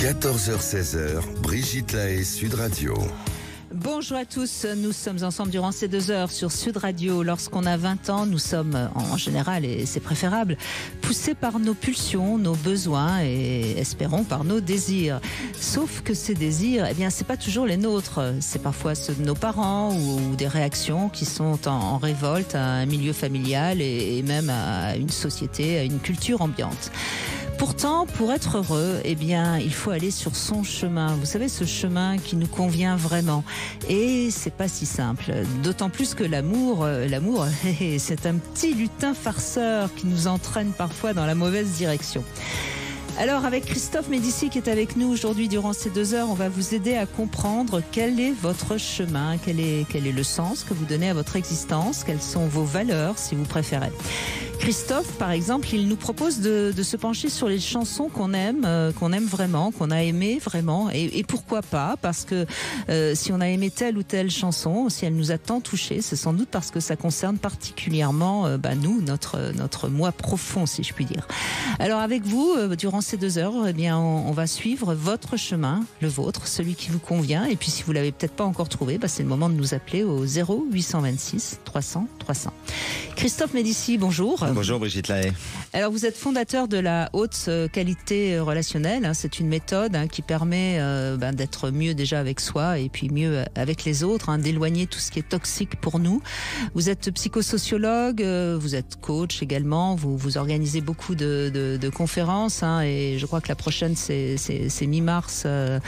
14h-16h, Brigitte Lahaie, Sud Radio. Bonjour à tous, nous sommes ensemble durant ces 2 heures sur Sud Radio. Lorsqu'on a 20 ans, nous sommes en général, et c'est préférable, poussés par nos pulsions, nos besoins et espérons par nos désirs. Sauf que ces désirs, eh bien, c'est pas toujours les nôtres. C'est parfois ceux de nos parents ou des réactions qui sont en révolte à un milieu familial et même à une société, à une culture ambiante. Pourtant, pour être heureux, eh bien, il faut aller sur son chemin. Vous savez, ce chemin qui nous convient vraiment. Et c'est pas si simple. D'autant plus que l'amour, c'est un petit lutin farceur qui nous entraîne parfois dans la mauvaise direction. Alors, avec Christophe Médici qui est avec nous aujourd'hui durant ces 2 heures, on va vous aider à comprendre quel est votre chemin, quel est le sens que vous donnez à votre existence, quelles sont vos valeurs, si vous préférez. Christophe, par exemple, il nous propose de se pencher sur les chansons qu'on aime vraiment, qu'on a aimé vraiment, et pourquoi pas, parce que si on a aimé telle ou telle chanson, si elle nous a tant touché, c'est sans doute parce que ça concerne particulièrement nous, notre moi profond, si je puis dire. Alors avec vous, durant ces 2 heures, eh bien, on va suivre votre chemin, le vôtre, celui qui vous convient, et puis si vous l'avez peut-être pas encore trouvé, c'est le moment de nous appeler au 0826 300 300. Christophe Médici, bonjour. Bonjour Brigitte Lahaie. Alors vous êtes fondateur de la haute qualité relationnelle. C'est une méthode qui permet d'être mieux déjà avec soi et puis mieux avec les autres, d'éloigner tout ce qui est toxique pour nous. Vous êtes psychosociologue, vous êtes coach également, vous organisez beaucoup de conférences et je crois que la prochaine c'est mi-mars.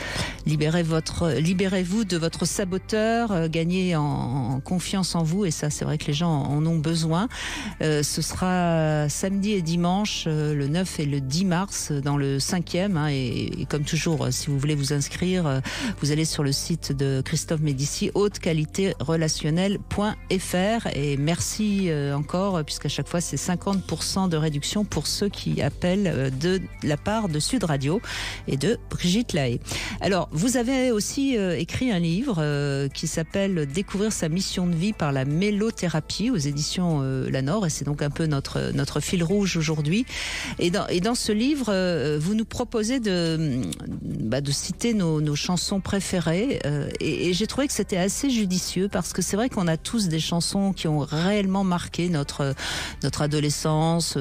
Libérez-vous de votre saboteur, gagnez en confiance en vous, et ça c'est vrai que les gens en ont besoin. Ce sera samedi et dimanche, le 9 et le 10 mars, dans le 5e. Et comme toujours, si vous voulez vous inscrire, vous allez sur le site de Christophe Médici, hautqualitérelationnelle.fr. Et merci encore, puisqu'à chaque fois, c'est 50% de réduction pour ceux qui appellent de la part de Sud Radio et de Brigitte Lahaie. Alors, vous avez aussi écrit un livre qui s'appelle « Découvrir sa mission de vie par la mélothérapie » aux éditions La Nord, et c'est donc un peu notre fil rouge aujourd'hui. Et dans ce livre, vous nous proposez de citer nos chansons préférées, et j'ai trouvé que c'était assez judicieux, parce que c'est vrai qu'on a tous des chansons qui ont réellement marqué notre adolescence,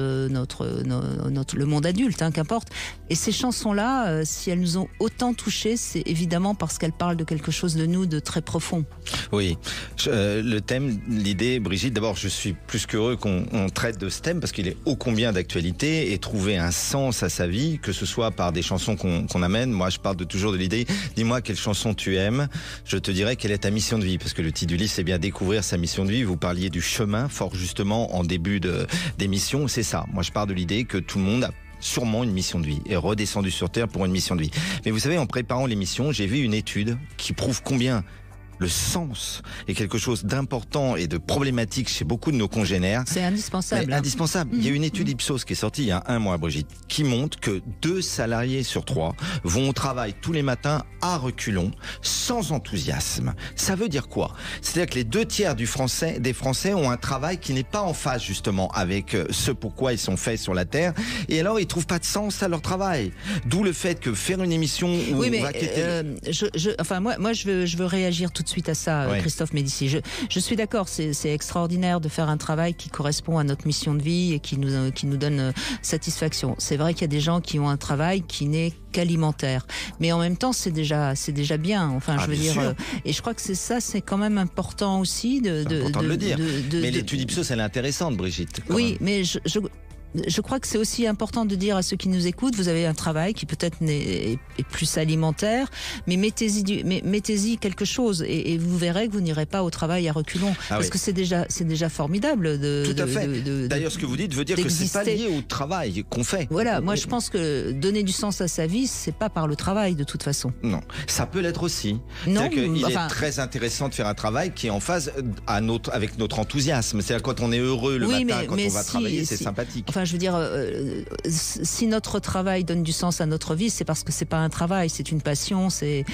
le monde adulte, qu'importe. Et ces chansons-là, si elles nous ont autant touchés, c'est évidemment parce qu'elles parlent de quelque chose de nous de très profond. Oui, le thème, l'idée, Brigitte, d'abord je suis plus qu'heureux qu'on traite de ce thème, parce qu'il est ô combien d'actualité, et trouver un sens à sa vie, que ce soit par des chansons qu'on amène. Moi je parle toujours de l'idée, dis-moi quelle chanson tu aimes, je te dirai quelle est ta mission de vie, parce que le titre du livre c'est bien découvrir sa mission de vie. Vous parliez du chemin fort justement en début d'émission, c'est ça. Moi je pars de l'idée que tout le monde a sûrement une mission de vie, est redescendu sur Terre pour une mission de vie. Mais vous savez, en préparant l'émission, j'ai vu une étude qui prouve combien le sens est quelque chose d'important et de problématique chez beaucoup de nos congénères. C'est indispensable. Indispensable. Il y a une étude Ipsos qui est sortie il y a 1 mois, Brigitte, qui montre que 2 salariés sur 3 vont au travail tous les matins à reculons, sans enthousiasme. Ça veut dire quoi? C'est-à-dire que les 2 tiers des Français ont un travail qui n'est pas en phase justement avec ce pourquoi ils sont faits sur la Terre, et alors ils trouvent pas de sens à leur travail. D'où le fait que faire une émission où oui, mais on va quitter... moi je veux réagir tout de suite à ça, oui. Christophe Médici. Je suis d'accord, c'est extraordinaire de faire un travail qui correspond à notre mission de vie et qui nous donne satisfaction. C'est vrai qu'il y a des gens qui ont un travail qui n'est qu'alimentaire, mais en même temps c'est déjà bien. Je veux dire, et je crois que c'est quand même important aussi important de le dire. Mais l'étude Ipsos, elle est intéressante, Brigitte. Oui, mais je crois que c'est aussi important de dire à ceux qui nous écoutent, vous avez un travail qui peut-être est plus alimentaire, mais mettez-y quelque chose, et vous verrez que vous n'irez pas au travail à reculons, parce que c'est déjà formidable Tout à fait. D'ailleurs, ce que vous dites veut dire que c'est pas lié au travail qu'on fait. Voilà, moi je pense que donner du sens à sa vie, c'est pas par le travail de toute façon. Non, ça peut l'être aussi. Non, il est très intéressant de faire un travail qui est en phase avec notre enthousiasme. C'est-à-dire quand on est heureux le matin, quand on va travailler, c'est sympathique. enfin, je veux dire, si notre travail donne du sens à notre vie, c'est parce que c'est pas un travail, c'est une passion. C'est,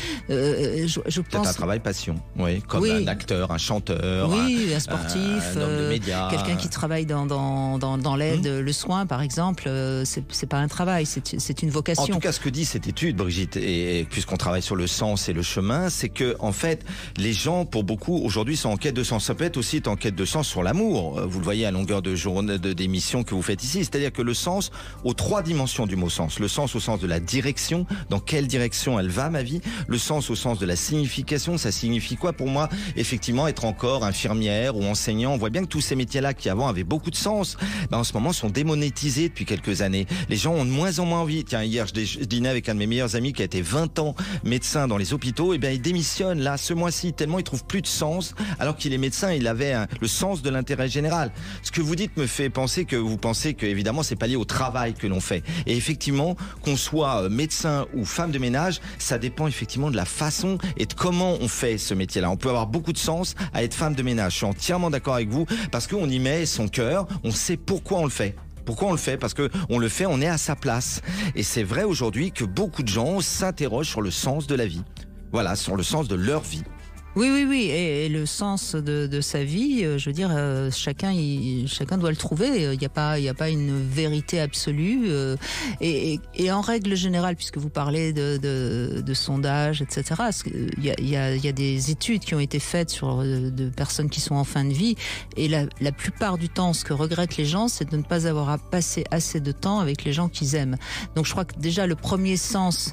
je pense. C'est un travail passion, oui, comme un acteur, un chanteur, un sportif, un homme de médias, quelqu'un qui travaille dans l'aide, le soin, par exemple. C'est pas un travail, c'est une vocation. En tout cas, ce que dit cette étude, Brigitte, et puisqu'on travaille sur le sens et le chemin, c'est que en fait, les gens, pour beaucoup, aujourd'hui, sont en quête de sens. Ça peut être aussi en quête de sens sur l'amour. Vous le voyez à longueur de journée, d'émissions que vous faites ici. C'est-à-dire que le sens, aux 3 dimensions du mot sens. Le sens au sens de la direction, dans quelle direction elle va, ma vie. Le sens au sens de la signification, ça signifie quoi pour moi? Effectivement, être encore infirmière ou enseignant. On voit bien que tous ces métiers-là qui avant avaient beaucoup de sens, en ce moment sont démonétisés depuis quelques années. Les gens ont de moins en moins envie. Tiens, hier, je dînais avec un de mes meilleurs amis qui a été 20 ans médecin dans les hôpitaux. Et bien, il démissionne là, ce mois-ci, tellement il trouve plus de sens, alors qu'il est médecin, il avait le sens de l'intérêt général. Ce que vous dites me fait penser que vous pensez que, évidemment, c'est pas lié au travail que l'on fait. Et effectivement, qu'on soit médecin ou femme de ménage, ça dépend effectivement de la façon et de comment on fait ce métier-là. On peut avoir beaucoup de sens à être femme de ménage. Je suis entièrement d'accord avec vous, parce qu'on y met son cœur, on sait pourquoi on le fait. Pourquoi on le fait? Parce que on le fait, on est à sa place. Et c'est vrai aujourd'hui que beaucoup de gens s'interrogent sur le sens de la vie. Voilà, sur le sens de leur vie. Oui, et le sens de sa vie, je veux dire, chacun doit le trouver. Il n'y a pas une vérité absolue. Et en règle générale, puisque vous parlez de sondages, etc., il y a des études qui ont été faites sur de personnes qui sont en fin de vie, et la plupart du temps, ce que regrettent les gens, c'est de ne pas avoir à passer assez de temps avec les gens qu'ils aiment. Donc je crois que déjà le premier sens,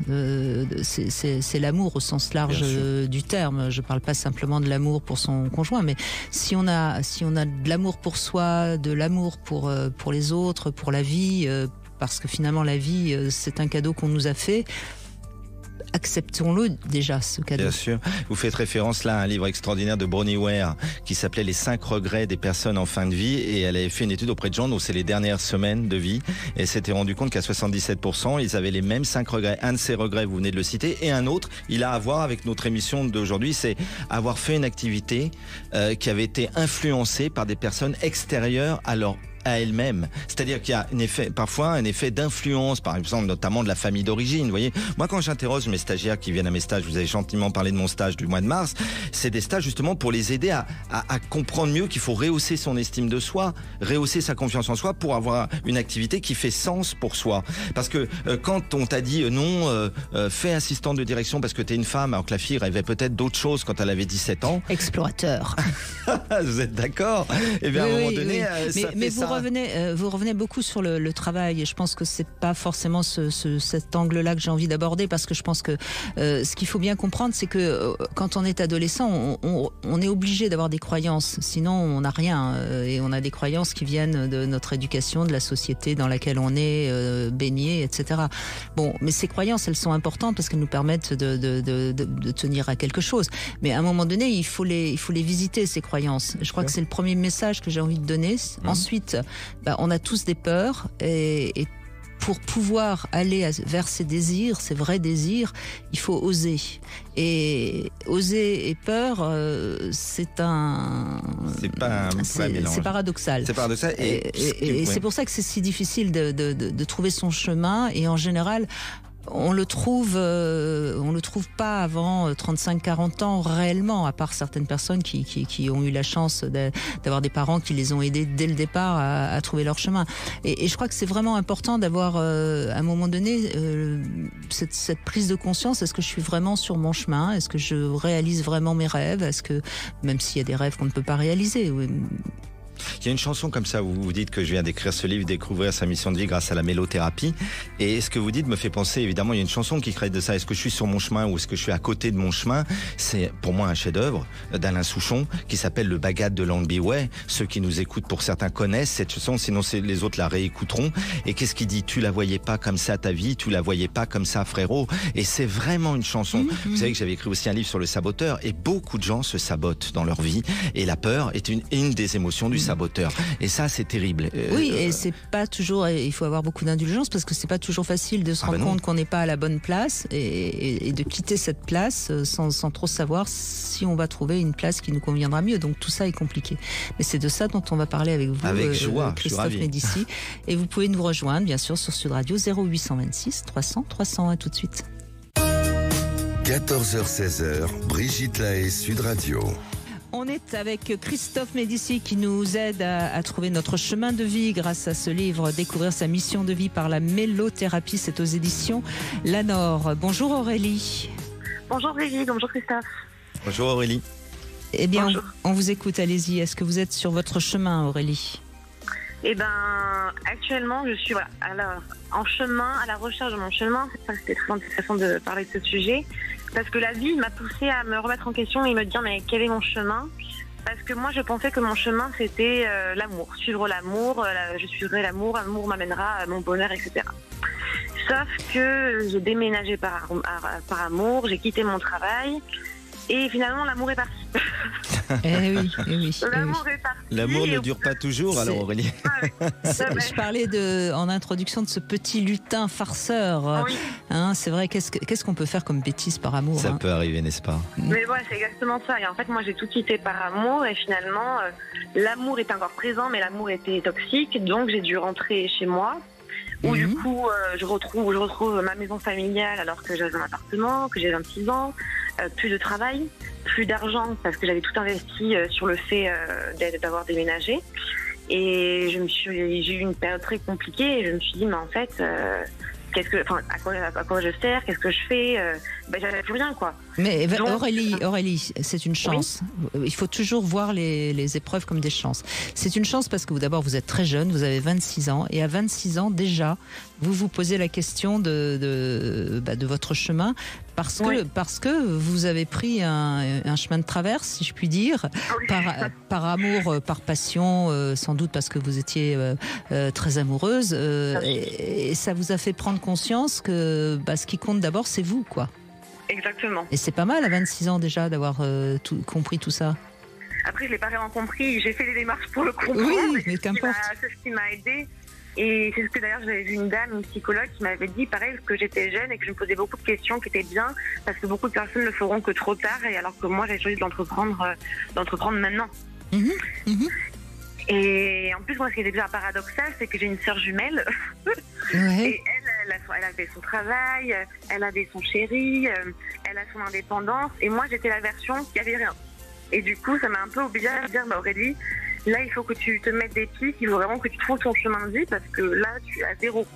c'est l'amour au sens large du terme. Je parle pas simplement de l'amour pour son conjoint, mais si on a de l'amour pour soi, de l'amour pour les autres, pour la vie, parce que finalement la vie c'est un cadeau qu'on nous a fait, acceptons-le déjà, ce cadeau. Bien sûr. Vous faites référence là à un livre extraordinaire de Bronnie Ware qui s'appelait Les 5 regrets des personnes en fin de vie, et elle avait fait une étude auprès de gens dont c'est les dernières semaines de vie, et elle s'était rendu compte qu'à 77%, ils avaient les mêmes 5 regrets. Un de ces regrets, vous venez de le citer, et un autre, il a à voir avec notre émission d'aujourd'hui, c'est avoir fait une activité qui avait été influencée par des personnes extérieures à elle-même. C'est-à-dire qu'il y a parfois un effet d'influence, par exemple, notamment de la famille d'origine. Vous voyez, moi, quand j'interroge mes stagiaires qui viennent à mes stages, vous avez gentiment parlé de mon stage du mois de mars, c'est des stages justement pour les aider à comprendre mieux qu'il faut rehausser son estime de soi, rehausser sa confiance en soi pour avoir une activité qui fait sens pour soi. Parce que quand on t'a dit non, fais assistante de direction parce que t'es une femme, alors que la fille rêvait peut-être d'autres choses quand elle avait 17 ans. Explorateur. Vous êtes d'accord? Eh bien, à un moment donné, ça fait ça. Vous revenez beaucoup sur le travail, et je pense que c'est pas forcément cet angle-là que j'ai envie d'aborder, parce que je pense que ce qu'il faut bien comprendre, c'est que quand on est adolescent, on est obligé d'avoir des croyances, sinon on n'a rien, et on a des croyances qui viennent de notre éducation, de la société dans laquelle on est baigné, etc. Bon, mais ces croyances, elles sont importantes parce qu'elles nous permettent de tenir à quelque chose. Mais à un moment donné, il faut les visiter, ces croyances. Je crois que c'est le premier message que j'ai envie de donner. Ensuite, on a tous des peurs, et pour pouvoir aller vers ces désirs, ces vrais désirs, il faut oser. Et oser et peur, c'est pas un vrai mélange. C'est paradoxal. C'est paradoxal. Et c'est pour ça que c'est si difficile de trouver son chemin. Et en général, on le trouve pas avant 35-40 ans réellement, à part certaines personnes qui ont eu la chance d'avoir des parents qui les ont aidés dès le départ à trouver leur chemin. Et je crois que c'est vraiment important d'avoir à un moment donné cette prise de conscience. Est-ce que je suis vraiment sur mon chemin? Est-ce que je réalise vraiment mes rêves? Est-ce que, même s'il y a des rêves qu'on ne peut pas réaliser, il y a une chanson comme ça où vous dites que je viens d'écrire ce livre, découvrir sa mission de vie grâce à la mélothérapie. Et ce que vous dites me fait penser, évidemment, il y a une chanson qui crée de ça. Est-ce que je suis sur mon chemin ou est-ce que je suis à côté de mon chemin? C'est pour moi un chef-d'œuvre d'Alain Souchon qui s'appelle Le Bagad de Longby Way. Ceux qui nous écoutent pour certains connaissent cette chanson, sinon les autres la réécouteront. Et qu'est-ce qu'il dit? Tu la voyais pas comme ça ta vie, tu la voyais pas comme ça frérot. Et c'est vraiment une chanson. Vous savez que j'avais écrit aussi un livre sur le saboteur, et beaucoup de gens se sabotent dans leur vie. Et la peur est une des émotions du saboteur. Et ça, c'est terrible. Oui, et c'est pas toujours. Il faut avoir beaucoup d'indulgence parce que c'est pas toujours facile de se rendre compte qu'on n'est pas à la bonne place et de quitter cette place sans trop savoir si on va trouver une place qui nous conviendra mieux. Donc tout ça est compliqué. Mais c'est de ça dont on va parler avec vous, avec joie, Christophe Médicis. Et vous pouvez nous rejoindre, bien sûr, sur Sud Radio 0826 300 300. À tout de suite. 14h-16h, Brigitte Lahaie, Sud Radio. On est avec Christophe Médicis qui nous aide à trouver notre chemin de vie grâce à ce livre, Découvrir sa mission de vie par la mélothérapie. C'est aux éditions Lanor. Bonjour Aurélie. Bonjour Brigitte, bonjour Christophe. Bonjour Aurélie. Eh bien, on vous écoute, allez-y. Est-ce que vous êtes sur votre chemin, Aurélie ? Eh bien, actuellement, je suis en chemin, à la recherche de mon chemin. C'était très intéressant de parler de ce sujet. Parce que la vie m'a poussée à me remettre en question et me dire mais quel est mon chemin ? Parce que moi je pensais que mon chemin c'était l'amour, suivre l'amour, je suivrai l'amour m'amènera à mon bonheur, etc. Sauf que j'ai déménagé par amour, j'ai quitté mon travail et finalement l'amour est parti. L'amour est parti. L'amour ne dure pas toujours, alors Aurélie. Je parlais en introduction de ce petit lutin farceur. Oui. C'est vrai, qu'est-ce qu'on peut faire comme bêtise par amour ? Ça peut arriver, n'est-ce pas ? Mais ouais, c'est exactement ça. Et en fait, moi, j'ai tout quitté par amour. Et finalement, l'amour est encore présent, mais l'amour était toxique. Donc, j'ai dû rentrer chez moi. Où du coup, je retrouve ma maison familiale alors que j'avais un appartement, que j'ai 26 ans, plus de travail, plus d'argent parce que j'avais tout investi sur le fait d'avoir déménagé. Et j'ai eu une période très compliquée et je me suis dit, mais en fait, à quoi je sers, qu'est-ce que je fais, j'avais plus rien, quoi. Mais Aurélie, c'est une chance. Oui. Il faut toujours voir les épreuves comme des chances. C'est une chance parce que d'abord vous êtes très jeune, vous avez 26 ans et à 26 ans déjà, vous vous posez la question de votre chemin parce que vous avez pris un chemin de traverse, si je puis dire, par amour, par passion, sans doute parce que vous étiez très amoureuse et ça vous a fait prendre conscience que ce qui compte d'abord c'est vous, quoi. Exactement. Et c'est pas mal à 26 ans déjà d'avoir compris tout ça. Après, je l'ai pas vraiment compris. J'ai fait des démarches pour le comprendre. Oui, mais qu'importe. C'est ce qui m'a aidé. Et c'est ce que d'ailleurs j'avais vu une dame, une psychologue, qui m'avait dit pareil que j'étais jeune et que je me posais beaucoup de questions qui étaient bien parce que beaucoup de personnes ne le feront que trop tard et alors que moi j'ai choisi d'entreprendre maintenant. Et en plus, moi, ce qui était bien paradoxal, c'est que j'ai une sœur jumelle. Ouais. Et elle avait son travail, elle avait son chéri, elle a son indépendance. Et moi, j'étais la version qui avait rien. Et du coup, ça m'a un peu obligée à me dire, Aurélie, là, il faut que tu te mettes des pieds, il faut vraiment que tu trouves ton chemin de vie parce que là, tu es à zéro.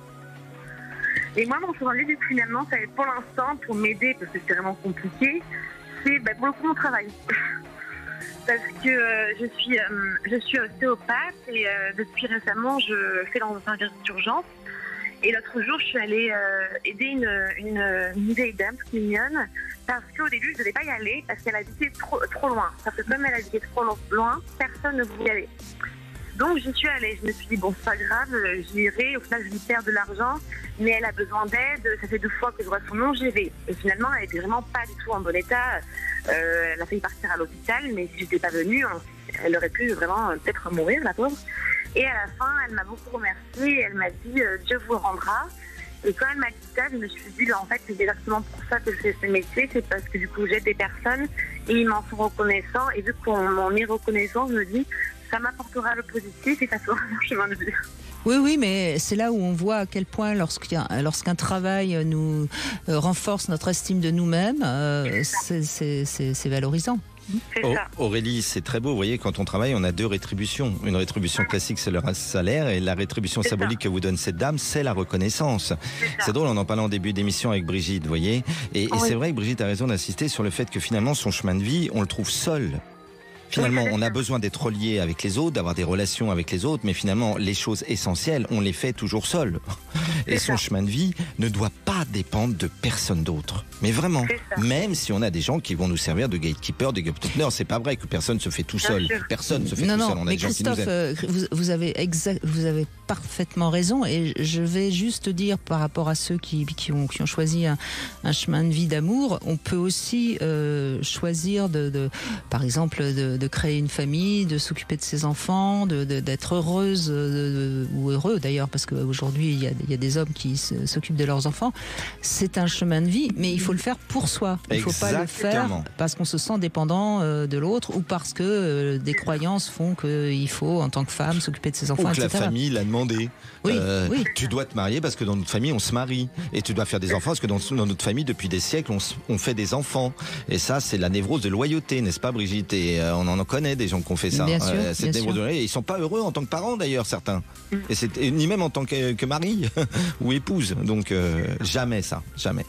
Et moi, mon chemin de vie, finalement, ça va être pour l'instant, pour m'aider, parce que c'est vraiment compliqué, c'est pour le coup mon travail. Parce que je suis ostéopathe et depuis récemment, je fais dans un service d'urgence. Et l'autre jour, je suis allée aider une vieille dame toute mignonne parce qu'au début, je ne devais pas y aller parce qu'elle habitait trop loin. Parce que comme elle habitait trop loin, personne ne voulait y aller. Donc, j'y suis allée. Je me suis dit, bon, c'est pas grave, j'irai. Au final, je lui perds de l'argent, mais elle a besoin d'aide. Ça fait 2 fois que je vois son nom, j'y vais. Et finalement, elle n'était vraiment pas du tout en bon état. Elle a failli partir à l'hôpital, mais si je n'étais pas venue, elle aurait pu vraiment peut-être mourir, la pauvre. Et à la fin, elle m'a beaucoup remerciée. Elle m'a dit Dieu vous rendra. Et quand elle m'a dit ça, je me suis dit en fait, c'est exactement pour ça que je fais ce métier. C'est parce que du coup, j'aide des personnes et ils m'en sont reconnaissants. Et vu qu'on m'en est reconnaissant, je me dis ça m'apportera le positif et ça sera mon chemin de vie. Oui, mais c'est là où on voit à quel point lorsqu'un travail nous renforce notre estime de nous-mêmes, c'est valorisant. Aurélie, c'est très beau. Vous voyez, quand on travaille, on a 2 rétributions. Une rétribution classique, c'est le salaire, et la rétribution symbolique que vous donne cette dame, c'est la reconnaissance. C'est drôle, on en parlait en début d'émission avec Brigitte, vous voyez. Et c'est vrai que Brigitte a raison d'insister sur le fait que finalement, son chemin de vie, on le trouve seul. Finalement, on a besoin d'être relié avec les autres, d'avoir des relations avec les autres, mais finalement, les choses essentielles, on les fait toujours seul. Et son chemin de vie ne doit pas dépendre de personne d'autre. Mais vraiment, même si on a des gens qui vont nous servir de gatekeeper, de gatekeeper, c'est pas vrai que personne se fait tout seul. Personne se fait tout seul. On a des gens qui nous aident. Vous avez parfaitement raison. Et je vais juste dire par rapport à ceux qui ont choisi un chemin de vie d'amour, on peut aussi choisir par exemple, de créer une famille, de s'occuper de ses enfants, d'être heureuse ou heureux d'ailleurs, parce qu'aujourd'hui il y a des hommes qui s'occupent de leurs enfants. C'est un chemin de vie, mais il faut le faire pour soi. Il ne faut pas le faire parce qu'on se sent dépendant de l'autre ou parce que des croyances font qu'il faut, en tant que femme, s'occuper de ses enfants, ou que etc. la famille l'a demandé. Oui, oui. Tu dois te marier parce que dans notre famille on se marie, et tu dois faire des enfants parce que dans notre famille depuis des siècles on fait des enfants, et ça c'est la névrose de loyauté, n'est-ce pas Brigitte? Et on en connaît des gens qui ont fait ça. Bien sûr, cette névrose de loyauté, ils sont pas heureux en tant que parents d'ailleurs, certains, et ni même en tant que mari ou épouse. Donc jamais ça, jamais.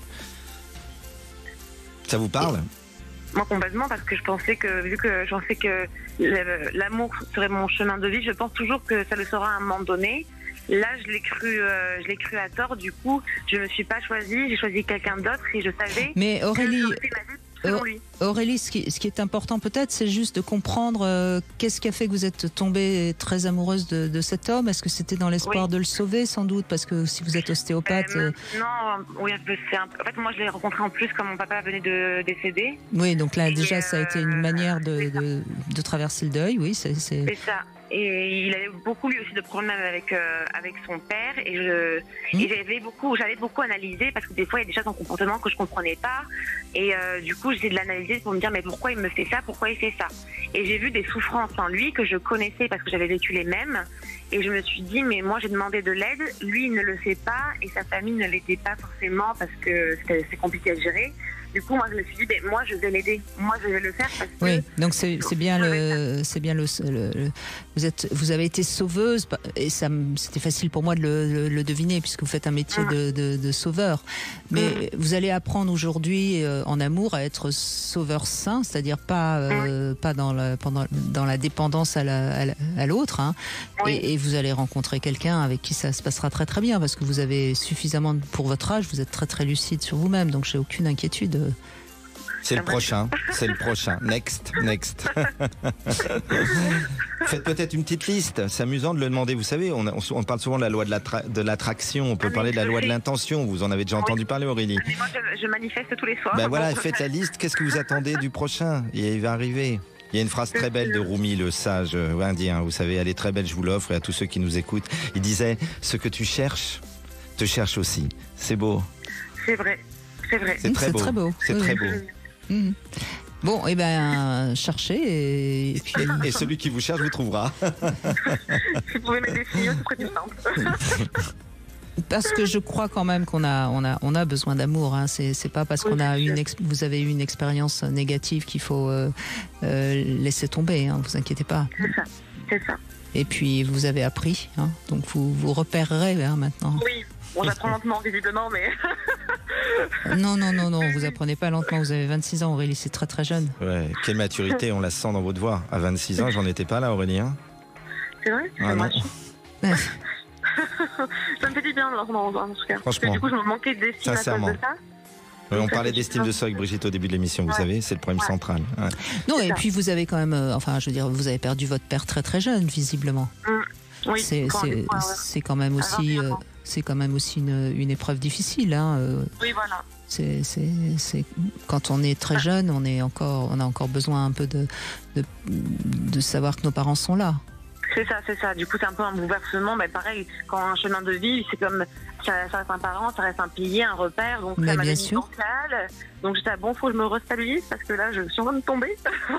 Ça vous parle? Moi complètement, parce que je pensais que, vu que je pensais que l'amour serait mon chemin de vie, je pense toujours que ça le sera à un moment donné. Là, je l'ai cru à tort. Du coup, je me suis pas choisie, j'ai choisi quelqu'un d'autre et je savais. Mais Aurélie, que je ma vie selon lui. Aurélie, ce qui est important peut-être, c'est juste de comprendre qu'est-ce qui a fait que vous êtes tombée très amoureuse de cet homme. Est-ce que c'était dans l'espoir de le sauver, sans doute, parce que si vous êtes ostéopathe... Non, oui, en fait, moi je l'ai rencontré en plus quand mon papa venait de décéder. Oui, donc là déjà ça a été une manière de traverser le deuil, oui. C'est ça. Et il avait beaucoup lui aussi de problèmes avec son père, et j'avais beaucoup analysé, parce que des fois il y a des choses en comportement que je comprenais pas, et du coup j'essayais de l'analyser pour me dire mais pourquoi il me fait ça, pourquoi il fait ça, et j'ai vu des souffrances en lui que je connaissais parce que j'avais vécu les mêmes, et je me suis dit mais moi j'ai demandé de l'aide, lui il ne le fait pas et sa famille ne l'aidait pas forcément parce que c'est compliqué à gérer. Du coup, moi, je me suis dit, ben, moi, je vais l'aider. Moi, je vais le faire parce que... Oui, donc c'est bien vous avez été sauveuse, et c'était facile pour moi de le deviner puisque vous faites un métier de sauveur. Mais vous allez apprendre aujourd'hui en amour à être sauveur sain, c'est-à-dire pas dans la dépendance à l'autre. Hein. Et vous allez rencontrer quelqu'un avec qui ça se passera très très bien, parce que vous avez suffisamment, pour votre âge, vous êtes très très lucide sur vous-même, donc j'ai aucune inquiétude. C'est le prochain. Next. Faites peut-être une petite liste. C'est amusant de le demander. Vous savez, on parle souvent de la loi de l'attraction. On peut parler de la loi de l'intention. Vous en avez déjà entendu parler, Aurélie? Mais moi, je manifeste tous les soirs. Ben voilà, faites la liste. Qu'est-ce que vous attendez du prochain? Il va arriver. Il y a une phrase très belle de Rumi, le sage indien. Vous savez, elle est très belle, je vous l'offre, et à tous ceux qui nous écoutent. Il disait, ce que tu cherches, te cherche aussi. C'est beau. C'est vrai. C'est très beau. C'est très beau. Mmh. Bon, et cherchez et puis... Et celui qui vous cherche vous trouvera. Si vous pouvez mettre des signaux, c'est plus simple. Parce que je crois quand même qu'on a besoin d'amour. Hein. C'est pas parce qu'on a vous avez eu une expérience négative qu'il faut laisser tomber. Hein. Vous inquiétez pas. C'est ça. Et puis vous avez appris, hein. Donc vous repérerez maintenant. Oui. Bon, j'apprends lentement, visiblement, mais... Non, vous apprenez pas lentement, vous avez 26 ans, Aurélie, c'est très très jeune. Ouais, quelle maturité, on la sent dans votre voix. À 26 ans, j'en étais pas là, Aurélie. Hein. C'est vrai? Ah non. Ça me fait du bien de l'entendre, en tout cas. Franchement. Parce que du coup, je me manquais d'estime à cause de ça. Oui, on parlait d'estime de soi avec Brigitte au début de l'émission, vous savez, c'est le problème central. Ouais. Non, et puis vous avez quand même, vous avez perdu votre père très très jeune, visiblement. Oui, c'est quand même aussi... c'est quand même aussi une épreuve difficile. Hein. Oui, voilà. C'est quand on est très jeune, on a encore besoin un peu de savoir que nos parents sont là. C'est ça. Du coup, c'est un peu un bouleversement. Mais pareil, quand un chemin de vie, c'est comme ça reste un parent, ça reste un pilier, un repère. Donc ça m'avait mis bancal. Donc j'étais faut que je me restabilise parce que là, je suis en train de tomber.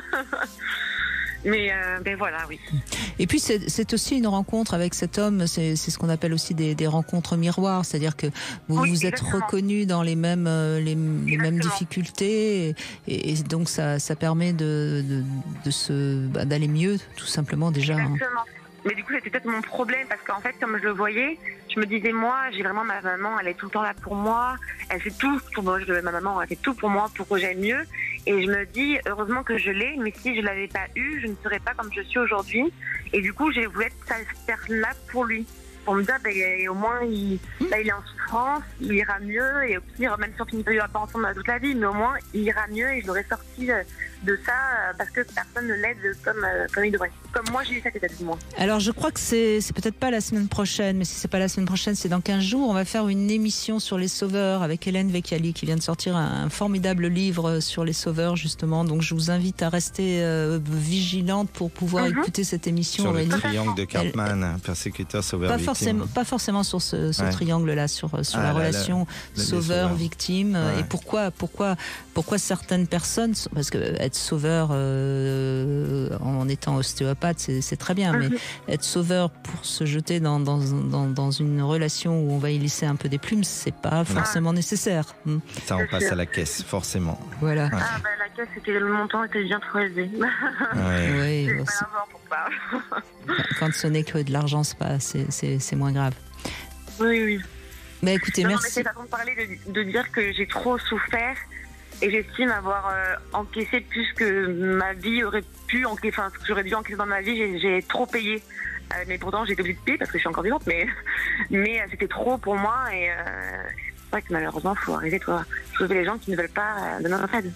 Mais voilà, oui. Et puis c'est aussi une rencontre avec cet homme, c'est ce qu'on appelle aussi des rencontres miroirs, c'est-à-dire que vous êtes reconnus dans les mêmes difficultés, et donc ça permet d'aller mieux, tout simplement déjà. Exactement. Mais du coup, c'était peut-être mon problème, parce qu'en fait, comme je le voyais, je me disais, moi, j'ai vraiment ma maman, elle est tout le temps là pour moi, elle fait tout pour moi, ma maman, elle fait tout pour moi, pour que j'aille mieux. Et je me dis, heureusement que je l'ai, mais si je l'avais pas eu, je ne serais pas comme je suis aujourd'hui. Et du coup, j'ai voulu être cette personne-là pour lui. Pour me dire, au moins, il est en France, il ira mieux, et au pire, même si on finit pas ensemble toute la vie, mais au moins il ira mieux et je l'aurai sorti de ça parce que personne ne l'aide comme il devrait. Comme moi, j'ai eu cet état de moi. Alors, je crois que c'est peut-être pas la semaine prochaine, mais si c'est pas la semaine prochaine, c'est dans 15 jours. On va faire une émission sur les sauveurs avec Hélène Vecchiali qui vient de sortir un formidable livre sur les sauveurs, justement. Donc, je vous invite à rester vigilante pour pouvoir écouter cette émission. Sur Aurélie. le triangle de Cartman, persécuteur, sauveur, victime. Pas forcément sur ce triangle-là, sur la relation sauveur-victime. Ouais. Et pourquoi certaines personnes, parce que être sauveur en étant ostéopathe, c'est très bien, mais être sauveur pour se jeter dans une relation où on va y laisser un peu des plumes, c'est pas forcément nécessaire. Ça, on passe à la caisse, forcément. Voilà. Ouais. La caisse, le montant était bien trop élevé. Oui, c'est pas l'avoir pour ça. Quand ce n'est que de l'argent, c'est moins grave. Oui. Bah écoutez, merci. Mais c'est façon de parler, de dire que j'ai trop souffert. Et j'estime avoir encaissé plus que ma vie aurait pu encaisser, ce que j'aurais dû encaisser dans ma vie. J'ai trop payé. Mais pourtant, j'ai été obligée de payer parce que je suis encore vivante. Mais c'était trop pour moi. Et c'est vrai que malheureusement, il faut arriver à sauver les gens qui ne veulent pas de notre aide.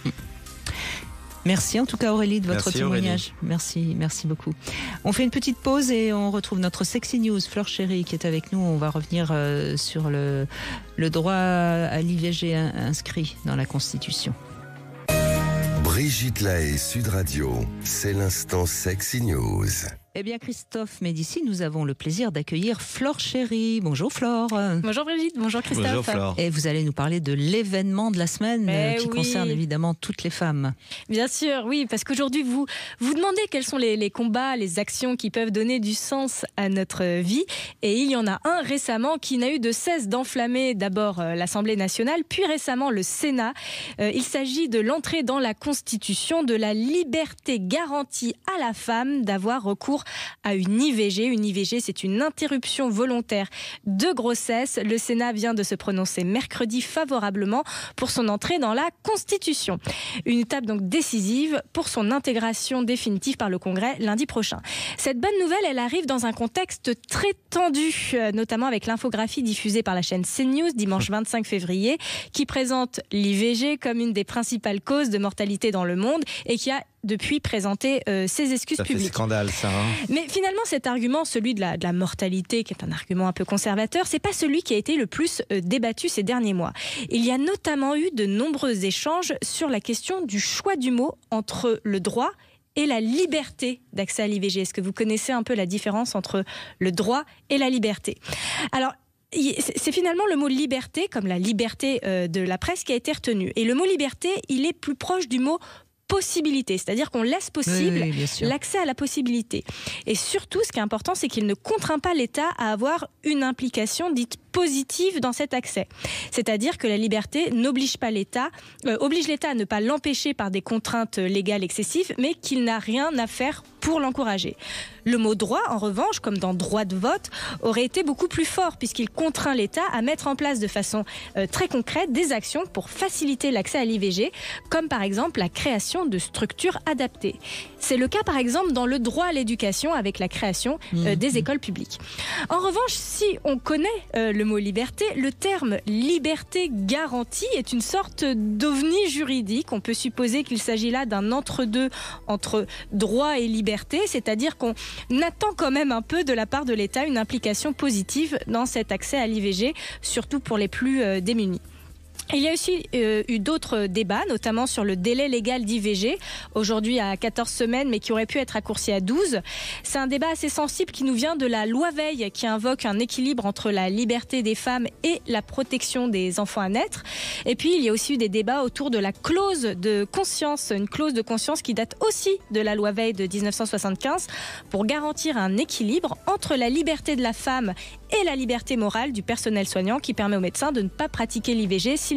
Merci en tout cas Aurélie de votre témoignage. Aurélie. Merci beaucoup. On fait une petite pause et on retrouve notre Sexy News, Fleur Chéri, qui est avec nous. On va revenir sur le droit à l'IVG inscrit dans la Constitution. Brigitte Lahaie, Sud Radio, c'est l'instant Sexy News. Eh bien, Christophe Médici, nous avons le plaisir d'accueillir Flore Chéri. Bonjour Flore. Bonjour Brigitte, bonjour Christophe. Bonjour Flore. Et vous allez nous parler de l'événement de la semaine qui concerne évidemment toutes les femmes. Bien sûr, oui, parce qu'aujourd'hui, vous demandez quels sont les combats, les actions qui peuvent donner du sens à notre vie. Et il y en a un récemment qui n'a eu de cesse d'enflammer d'abord l'Assemblée nationale, puis récemment le Sénat. Il s'agit de l'entrée dans la Constitution de la liberté garantie à la femme d'avoir recours à une IVG. Une IVG, c'est une interruption volontaire de grossesse. Le Sénat vient de se prononcer mercredi favorablement pour son entrée dans la Constitution. Une étape donc décisive pour son intégration définitive par le Congrès lundi prochain. Cette bonne nouvelle, elle arrive dans un contexte très tendu, notamment avec l'infographie diffusée par la chaîne CNews dimanche 25 février, qui présente l'IVG comme une des principales causes de mortalité dans le monde et qui a depuis présenté ses excuses publiques. Ça fait scandale, ça. Mais finalement, cet argument, celui de la mortalité, qui est un argument un peu conservateur, c'est pas celui qui a été le plus débattu ces derniers mois. Il y a notamment eu de nombreux échanges sur la question du choix du mot entre le droit et la liberté d'accès à l'IVG. Est-ce que vous connaissez un peu la différence entre le droit et la liberté ? Alors, c'est finalement le mot liberté, comme la liberté de la presse, qui a été retenu. Et le mot liberté, il est plus proche du mot possibilité, c'est-à-dire qu'on laisse possible l'accès à la possibilité. Et surtout, ce qui est important, c'est qu'il ne contraint pas l'État à avoir une implication dite positive dans cet accès. C'est-à-dire que la liberté n'oblige pas l'État, oblige l'État à ne pas l'empêcher par des contraintes légales excessives, mais qu'il n'a rien à faire pour l'encourager. Le mot droit, en revanche, comme dans droit de vote, aurait été beaucoup plus fort puisqu'il contraint l'État à mettre en place de façon très concrète des actions pour faciliter l'accès à l'IVG, comme par exemple la création de structures adaptées. C'est le cas par exemple dans le droit à l'éducation avec la création des écoles publiques. En revanche, si on connaît le mot liberté, le terme liberté garantie est une sorte d'ovni juridique. On peut supposer qu'il s'agit là d'un entre-deux entre droit et liberté, c'est-à-dire qu'on attend quand même un peu de la part de l'État une implication positive dans cet accès à l'IVG, surtout pour les plus démunis. Il y a aussi eu d'autres débats, notamment sur le délai légal d'IVG, aujourd'hui à 14 semaines, mais qui aurait pu être raccourci à 12. C'est un débat assez sensible qui nous vient de la loi Veil, qui invoque un équilibre entre la liberté des femmes et la protection des enfants à naître. Et puis, il y a aussi eu des débats autour de la clause de conscience, une clause de conscience qui date aussi de la loi Veil de 1975, pour garantir un équilibre entre la liberté de la femme et la liberté morale du personnel soignant, qui permet aux médecins de ne pas pratiquer l'IVG s'ils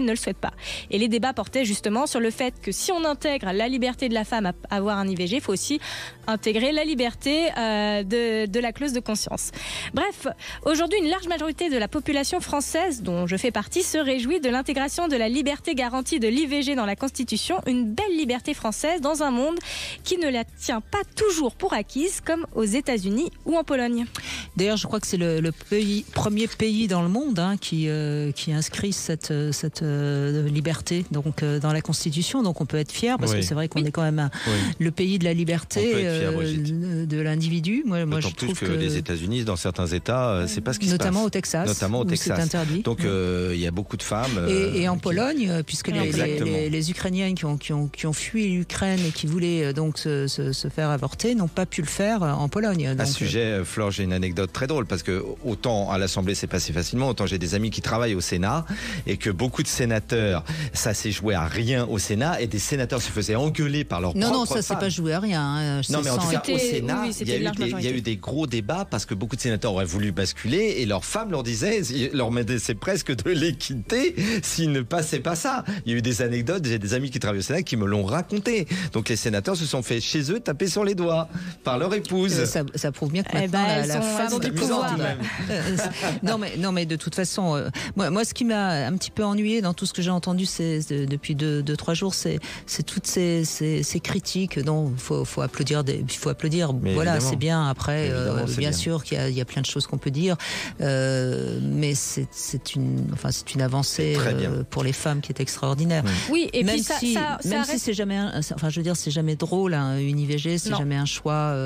ne le souhaitent pas. Et les débats portaient justement sur le fait que si on intègre la liberté de la femme à avoir un IVG, il faut aussi intégrer la liberté de la clause de conscience. Bref, aujourd'hui, une large majorité de la population française, dont je fais partie, se réjouit de l'intégration de la liberté garantie de l'IVG dans la Constitution, une belle liberté française dans un monde qui ne la tient pas toujours pour acquise, comme aux États-Unis ou en Pologne. D'ailleurs, je crois que c'est le premier pays dans le monde qui inscrit cette liberté donc, dans la Constitution. Donc on peut être fier, parce que c'est vrai qu'on est quand même le pays de la liberté de l'individu. Moi, je trouve plus que les États-Unis, dans certains États, c'est pas ce qui se passe. Notamment au Texas, où c'est interdit. Donc il y a beaucoup de femmes. Et en Pologne, puisque les Ukrainiens qui ont fui l'Ukraine et qui voulaient donc se faire avorter n'ont pas pu le faire en Pologne. Donc, à ce sujet, Flore, j'ai une anecdote très drôle, parce que autant à l'Assemblée c'est passé facilement, autant j'ai des amis qui travaillent au Sénat et que beaucoup de sénateurs, ça s'est joué à rien au Sénat, et des sénateurs se faisaient engueuler par leur propre Non, ça s'est pas joué à rien. Non, mais en tout cas, au Sénat, il y a eu des gros débats, parce que beaucoup de sénateurs auraient voulu basculer et leurs femmes leur disaient, leur menaçaient presque de les quitter s'ils ne passaient pas ça. Il y a eu des anecdotes, j'ai des amis qui travaillent au Sénat qui me l'ont raconté. Donc les sénateurs se sont fait chez eux taper sur les doigts par leur épouse. Ça prouve bien que maintenant la femme ont du pouvoir. Non, mais de toute façon, moi, ce qui m'a un petit peu ennuyé dans tout ce que j'ai entendu depuis 2-3 jours, c'est toutes ces critiques. Non, faut applaudir. Il faut applaudir. Mais voilà, c'est bien. Après, bien sûr qu'il y a plein de choses qu'on peut dire, mais c'est une avancée pour les femmes qui est extraordinaire. Oui, et même puis même si c'est jamais, je veux dire, c'est jamais drôle, une IVG, c'est jamais un choix.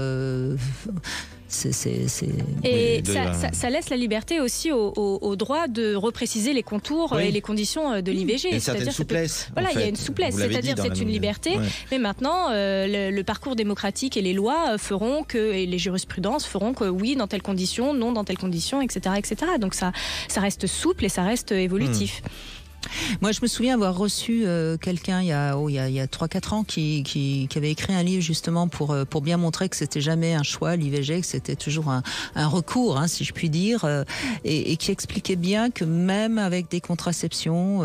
Et ça laisse la liberté aussi au droit de repréciser les contours et les conditions de l'IVG. Une certaine souplesse. Voilà, il y a une souplesse, c'est-à-dire c'est une liberté, mais maintenant le parcours démocratique et les lois feront et les jurisprudences feront que oui, dans telles conditions, non dans telles conditions, etc., etc. Donc ça reste souple et ça reste évolutif. Moi, je me souviens avoir reçu quelqu'un il y a 3-4 ans qui avait écrit un livre justement pour bien montrer que c'était jamais un choix, l'IVG, que c'était toujours un recours, si je puis dire, et qui expliquait bien que même avec des contraceptions,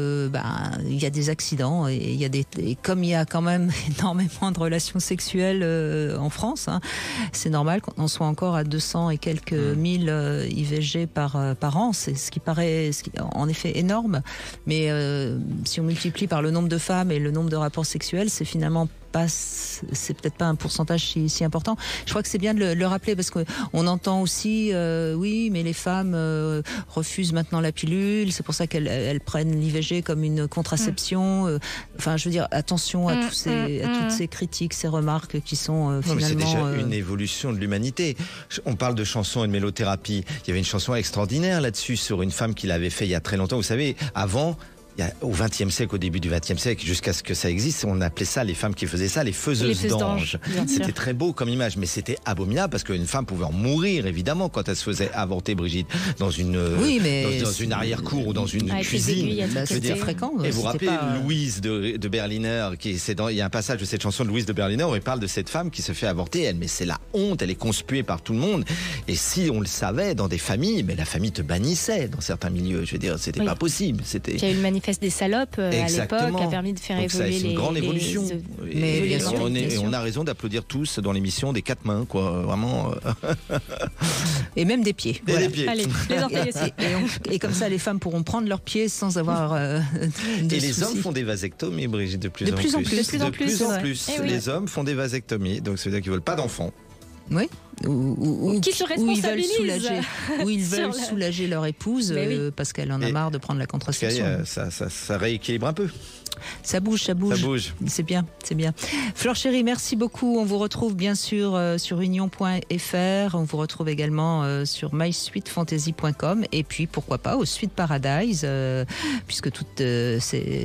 il y a des accidents et comme il y a quand même énormément de relations sexuelles en France, c'est normal qu'on en soit encore à 200 et quelques mille IVG par an. C'est ce qui paraît en effet énorme. Mais si on multiplie par le nombre de femmes et le nombre de rapports sexuels, c'est finalement c'est peut-être pas un pourcentage si important. Je crois que c'est bien de le rappeler, parce qu'on entend aussi oui, mais les femmes refusent maintenant la pilule, c'est pour ça qu'elles prennent l'IVG comme une contraception. Enfin, je veux dire, attention à toutes ces critiques, ces remarques qui sont finalement... C'est déjà une évolution de l'humanité. On parle de chansons et de mélothérapie. Il y avait une chanson extraordinaire là-dessus sur une femme qui l'avait fait il y a très longtemps. Vous savez, avant... Au XXe siècle, au début du XXe siècle, jusqu'à ce que ça existe, on appelait ça, les femmes qui faisaient ça, les faiseuses d'anges. C'était très beau comme image, mais c'était abominable, parce qu'une femme pouvait en mourir, évidemment, quand elle se faisait avorter, Brigitte, dans une arrière-cour ou dans une cuisine. C'était fréquent. Et vous vous rappelez Louise de Berliner, il y a un passage de cette chanson de Louise de Berliner où elle parle de cette femme qui se fait avorter, mais c'est la honte, elle est conspuée par tout le monde. Et si on le savait dans des familles, mais la famille te bannissait dans certains milieux. Je veux dire, c'était pas possible. Il y a eu le manifeste des salopes à l'époque qui a permis de faire évoluer c'est une grande évolution. Mais on a raison d'applaudir tous dans l'émission des 4 mains, quoi, vraiment. Et même des pieds. Voilà. Des pieds. Allez, les orteils aussi. Et comme ça, les femmes pourront prendre leurs pieds sans avoir de Et les soucis. hommes font des vasectomies, Brigitte, de plus en plus. De plus en plus. Les hommes font des vasectomies, donc ça veut dire qu'ils veulent pas d'enfants. Oui. Ou qui se responsabilisent. Ils veulent soulager leur épouse parce qu'elle en a marre de prendre la contraception. Ça rééquilibre un peu. Ça bouge. C'est bien. Flore Chéri, merci beaucoup. On vous retrouve bien sûr sur union.fr. On vous retrouve également sur mysweetfantasy.com. Et puis, pourquoi pas, au Sweet Paradise, puisque je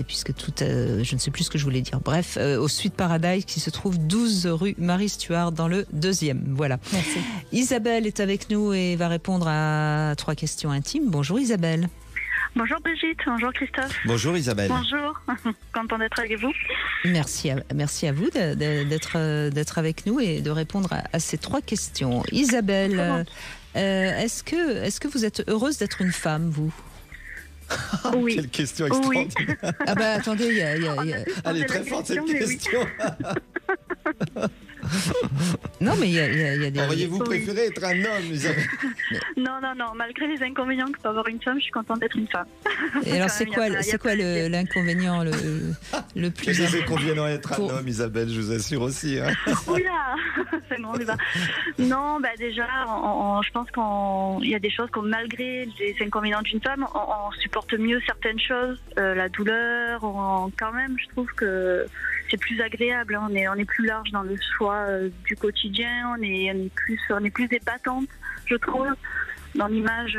ne sais plus ce que je voulais dire. Bref, au Sweet Paradise qui se trouve 12 rue Marie-Stuart dans le 2e. Voilà. Merci. Isabelle est avec nous et va répondre à 3 questions intimes. Bonjour Isabelle. Bonjour Brigitte, bonjour Christophe. Bonjour Isabelle. Bonjour, content d'être avec vous. Merci à vous d'être avec nous et de répondre à ces 3 questions. Isabelle, est-ce que vous êtes heureuse d'être une femme, vous ? Oui. Quelle question Oui. extraordinaire. Ah bah attendez, il y a... Elle est la très forte cette question, mais question. Non, mais il y a des... Auriez-vous Oui. préféré être un homme, Isabelle? Non, malgré les inconvénients que peut avoir une femme, je suis contente d'être une femme. Et alors, Quand c'est même, quoi, il y a c'est pas quoi de plaisir. l'inconvénient le plus Je sais important qu'on viendrait être un Pour- homme, Isabelle, je vous assure aussi. Hein. Oula, c'est bon, débat. Non, bah déjà, je pense qu'il y a des choses comme malgré les inconvénients d'une femme, on supporte mieux certaines choses, la douleur, quand même, je trouve que c'est plus agréable. Hein. On est plus large dans le choix du quotidien, on est plus épatante, je trouve, dans l'image.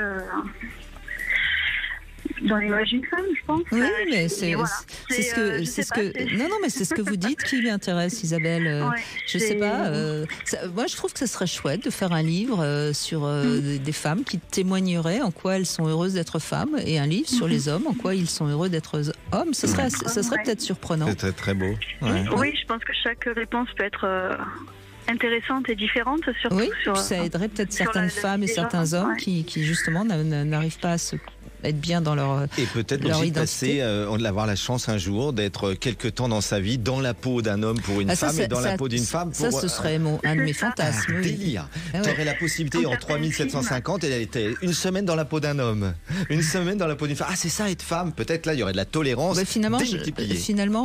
Dans l'image d'une femme, je pense. Oui, mais c'est voilà. ce que, je c'est sais ce pas, que, c'est- non, mais c'est ce que vous dites qui m'intéresse, Isabelle. Ouais, Je sais pas. Moi, je trouve que ce serait chouette de faire un livre sur des femmes qui témoigneraient en quoi elles sont heureuses d'être femmes, et un livre sur les hommes en quoi ils sont heureux d'être hommes. Ce serait Ouais. peut-être surprenant. C'est très très beau. Ouais. Oui, je pense que chaque réponse peut être intéressante et différente, surtout Oui, sur. ça aiderait peut-être sur certaines la femmes et vie des certains gens, hommes ouais. qui justement n'arrivent pas à se être bien dans leur... Et peut-être leur aussi identité. d'avoir la chance un jour d'être quelque temps dans sa vie dans la peau d'un homme pour une Ah, ça, femme c'est- et dans la ça- peau d'une femme pour... Ça, ce serait un de mes fantasmes. un oui. délire. Ah ouais. Tu aurais la possibilité Dans en certains 3750 et elle était une semaine dans la peau d'un homme, une semaine dans la peau d'une femme. Ah, c'est ça être femme. Peut-être là il y aurait de la tolérance Bah, finalement, démultipliée.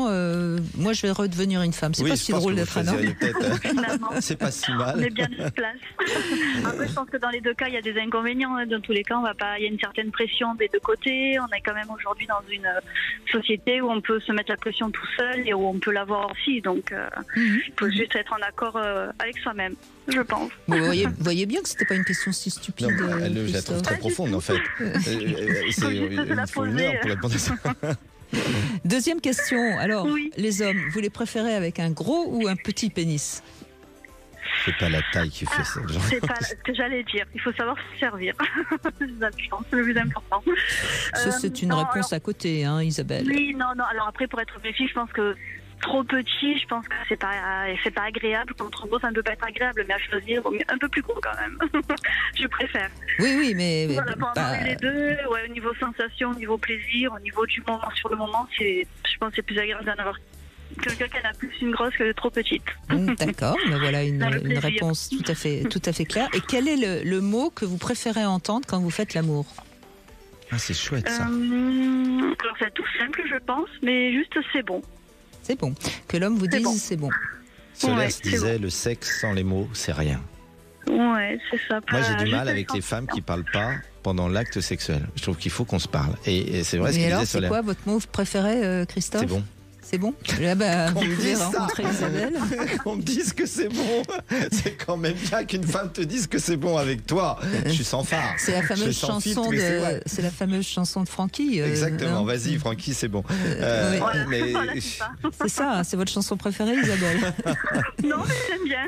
moi, je vais redevenir une femme. C'est Oui, pas je si pense drôle que vous d'être un homme. choisiriez peut-être, Finalement, c'est pas si on mal. est bien à notre place. Après, je pense que dans les deux cas, il y a des inconvénients. Hein. Dans tous les cas, il y a une certaine pression des deux côtés. On est quand même aujourd'hui dans une société où on peut se mettre la pression tout seul et où on peut l'avoir aussi. Donc, il faut juste être en accord avec soi-même, je pense. Vous voyez bien que c'était pas une question si stupide. Non, je la trouve Christophe. très profonde en fait. juste la Il faut une heure poser. pour répondre à ça. Deuxième question. Alors, Oui. les hommes, vous les préférez avec un gros ou un petit pénis? C'est pas la taille qui fait ça. genre. C'est pas ce que j'allais dire. Il faut savoir se servir. C'est ça, je pense, c'est le plus important. Ça, c'est une Non, réponse à côté, hein, Isabelle. Oui, non. Alors après, pour être objectif, je pense que trop petit, je pense que c'est pas agréable. Quand trop gros, ça ne peut pas être agréable, mais à choisir, vaut mieux un peu plus gros quand même. Je préfère. Oui, mais Voilà, pour bah, avoir eu les deux, ouais, au niveau sensation, au niveau plaisir, au niveau du moment sur le moment, je pense que c'est plus agréable d'en avoir quelqu'un qui en a plus une grosse que trop petite. D'accord, mais voilà une Dans le plaisir. réponse tout à fait claire. Et quel est le mot que vous préférez entendre quand vous faites l'amour? Ah, c'est chouette ça. Alors c'est tout simple, je pense, mais juste c'est bon. C'est bon. Que l'homme vous C'est dise bon. c'est bon. Solers ouais, c'est disait le sexe sans les mots, c'est rien. Ouais, c'est ça. Moi, j'ai du Juste mal avec les femmes qui parlent pas pendant l'acte sexuel. Je trouve qu'il faut qu'on se parle. Et c'est vrai ce Mais qu'il alors, disait c'est Solers. quoi votre mot préféré, Christophe? C'est bon. C'est bon. Là, bah, Qu'on vous me pouvez dise ça. rencontrer Isabelle. Qu'on me dise que c'est bon. C'est quand même bien qu'une femme te dise que c'est bon avec toi. Je suis sans phare. C'est la Je fameuse suis sans filtre, chanson mais c'est vrai. c'est la fameuse chanson de Francky. Exactement. hein. Vas-y, Francky, c'est bon. oui. Voilà, mais voilà, c'est ça. C'est ça, hein, c'est votre chanson préférée, Isabelle. Non, mais j'aime bien.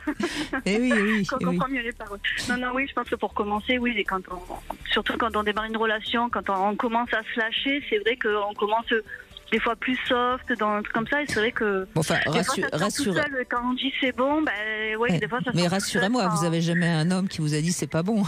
Eh oui, On eh oui. comprend mieux les paroles. Non, oui, je pense que pour commencer, oui, et surtout quand on démarre une relation, quand on commence à se lâcher, c'est vrai qu'on commence des fois plus soft, dans un truc comme ça, et c'est vrai que. Bon, enfin, des fois, ça sort tout seul. Quand on dit c'est bon, ben ouais, Ouais. des fois ça Mais sort tout rassurez-moi, seul, vous avez jamais un homme qui vous a dit c'est pas bon.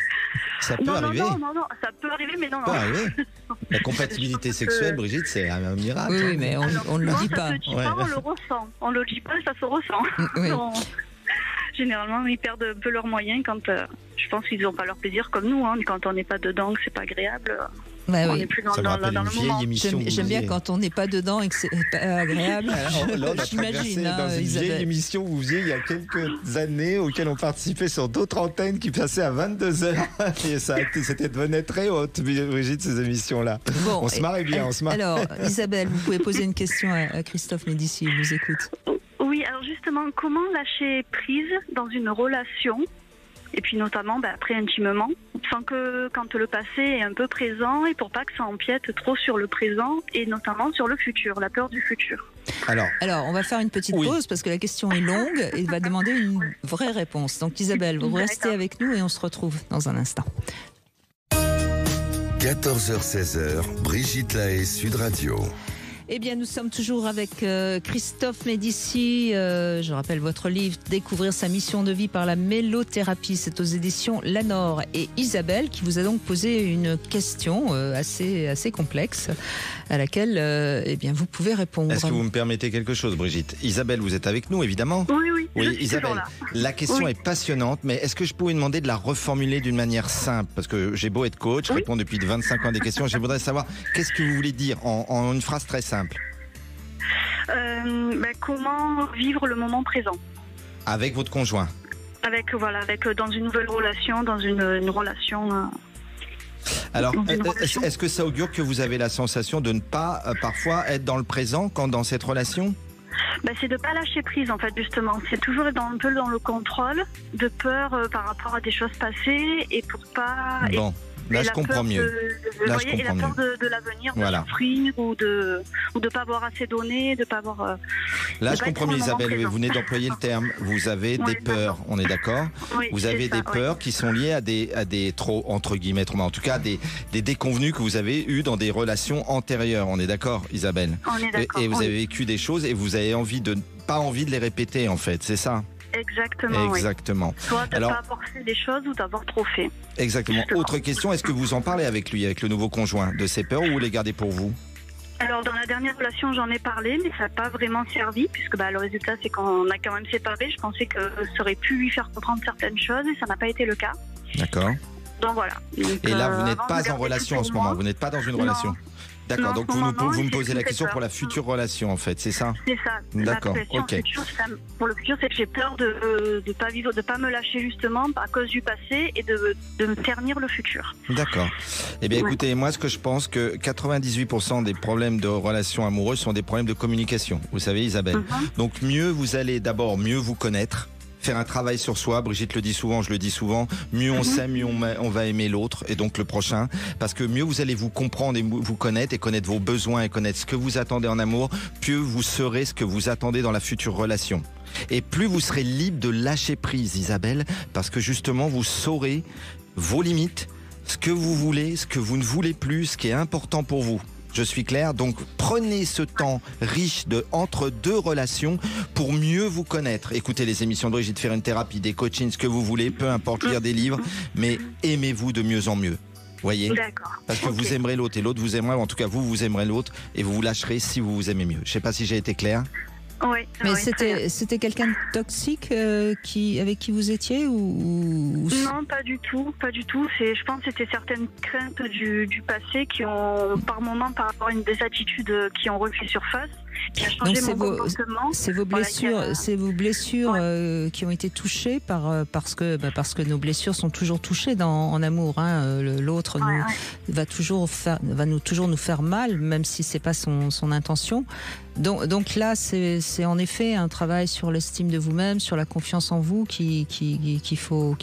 ça peut Non, arriver. non, ça peut arriver, mais non. Ça peut arriver. La compatibilité Je pense que- sexuelle, Brigitte, c'est un miracle. Oui, mais on ne le Non, dit ça pas. se dit Ouais. pas, on le ressent. On le dit pas, ça se ressent. Oui. Généralement, ils perdent un peu leurs moyens quand je pense qu'ils n'ont pas leur plaisir comme nous. Hein. Quand on n'est pas dedans, que c'est pas agréable, Bah on oui. est plus dans Ça me rappelle le une vieille moment. émission. J'aime bien quand on n'est pas dedans et que c'est pas agréable. Là, on a J'imagine, traversé hein, dans une vieille Isabelle. émission que vous faisiez il y a quelques années, auquel on participait sur d'autres antennes qui passaient à 22h. Et c'était devenait très haute, Brigitte, ces émissions-là. Bon, On se marrait bien, on se marre. Alors, Isabelle, vous pouvez poser une question à Christophe Médici, il vous écoute. Oui, alors justement, comment lâcher prise dans une relation, et puis notamment après intimement, sans que quand le passé est un peu présent et pour pas que ça empiète trop sur le présent et notamment sur le futur, la peur du futur. Alors, on va faire une petite Oui. pause parce que la question est longue et va demander une vraie réponse. Donc, Isabelle, vous restez D'accord. avec nous et on se retrouve dans un instant. 14h-16h, Brigitte Lahaie, Sud Radio. Eh bien, nous sommes toujours avec Christophe Médicis. Je rappelle votre livre « Découvrir sa mission de vie par la mélothérapie ». C'est aux éditions Lanor. Et Isabelle qui vous a donc posé une question assez complexe à laquelle eh bien, vous pouvez répondre. Est-ce que vous me permettez quelque chose, Brigitte? Isabelle, vous êtes avec nous, évidemment? Oui, je suis Isabelle, là. la question est passionnante, mais est-ce que je peux vous demander de la reformuler d'une manière simple? Parce que j'ai beau être coach, je réponds depuis 25 ans à des questions, je voudrais savoir qu'est-ce que vous voulez dire en une phrase très simple. Comment vivre le moment présent Avec votre conjoint? avec dans une nouvelle relation, dans une relation. Alors, est-ce que ça augure que vous avez la sensation de ne pas parfois être dans le présent quand dans cette relation? C'est de pas lâcher prise en fait, justement. C'est toujours être un peu dans le contrôle, de peur par rapport à des choses passées et pour pas. Bon. Là, je comprends mieux. Et la peur de l'avenir, de souffrir ou de pas avoir assez donné, de pas avoir. Là, je comprends mieux, Isabelle. Vous venez d'employer le terme. Vous avez des peurs. On est d'accord? Oui, vous avez des peurs qui sont liées à des trop entre guillemets, en tout cas des déconvenus que vous avez eus dans des relations antérieures. On est d'accord, Isabelle? On est d'accord. Et vous avez vécu des choses et vous avez pas envie de les répéter, en fait. C'est ça? Exactement. Soit de ne pas avoir fait des choses ou d'avoir trop fait. Exactement. Justement. Autre question, est-ce que vous en parlez avec lui, avec le nouveau conjoint, de ses peurs, ou vous les gardez pour vous? Alors dans la dernière relation j'en ai parlé, mais ça n'a pas vraiment servi, puisque le résultat c'est qu'on a quand même séparé. Je pensais que ça aurait pu lui faire comprendre certaines choses et ça n'a pas été le cas. D'accord. Donc voilà. Et là vous n'êtes pas en relation en ce moment, vous n'êtes pas dans une relation? D'accord, donc vous me posez la question pour la future relation en fait, c'est ça? C'est ça. D'accord, ok. Pour le futur, c'est que j'ai peur de pas vivre, de pas me lâcher justement à cause du passé et de me ternir le futur. D'accord. Eh bien écoutez, moi ce que je pense que 98% des problèmes de relations amoureuses sont des problèmes de communication. Vous savez Isabelle. Donc vous allez d'abord mieux vous connaître. Faire un travail sur soi, Brigitte le dit souvent, je le dis souvent, mieux on s'aime, mieux on va aimer l'autre et donc le prochain, parce que mieux vous allez vous comprendre et vous connaître et connaître vos besoins et connaître ce que vous attendez en amour, plus vous saurez ce que vous attendez dans la future relation. Et plus vous serez libre de lâcher prise, Isabelle, parce que justement vous saurez vos limites, ce que vous voulez, ce que vous ne voulez plus, ce qui est important pour vous. Je suis clair, donc prenez ce temps riche entre deux relations pour mieux vous connaître. Écoutez les émissions de Brigitte, faire une thérapie, des coachings, ce que vous voulez, peu importe, lire des livres, mais aimez-vous de mieux en mieux. Voyez? D'accord. Parce que vous aimerez l'autre et l'autre vous aimerez, en tout cas vous aimerez l'autre et vous vous lâcherez si vous vous aimez mieux. Je ne sais pas si j'ai été clair. Oui, mais c'était quelqu'un de toxique avec qui vous étiez ou... Non, pas du tout. Je pense que c'était certaines craintes du passé qui ont, par moment, par rapport à des attitudes qui ont refait surface, qui a changé mon comportement. C'est vos blessures, qui ont été touchées parce que nos blessures sont toujours touchées en amour. Hein. L'autre va toujours nous faire mal, même si c'est pas son intention. Donc là, c'est en effet un travail sur l'estime de vous-même, sur la confiance en vous qu'il faut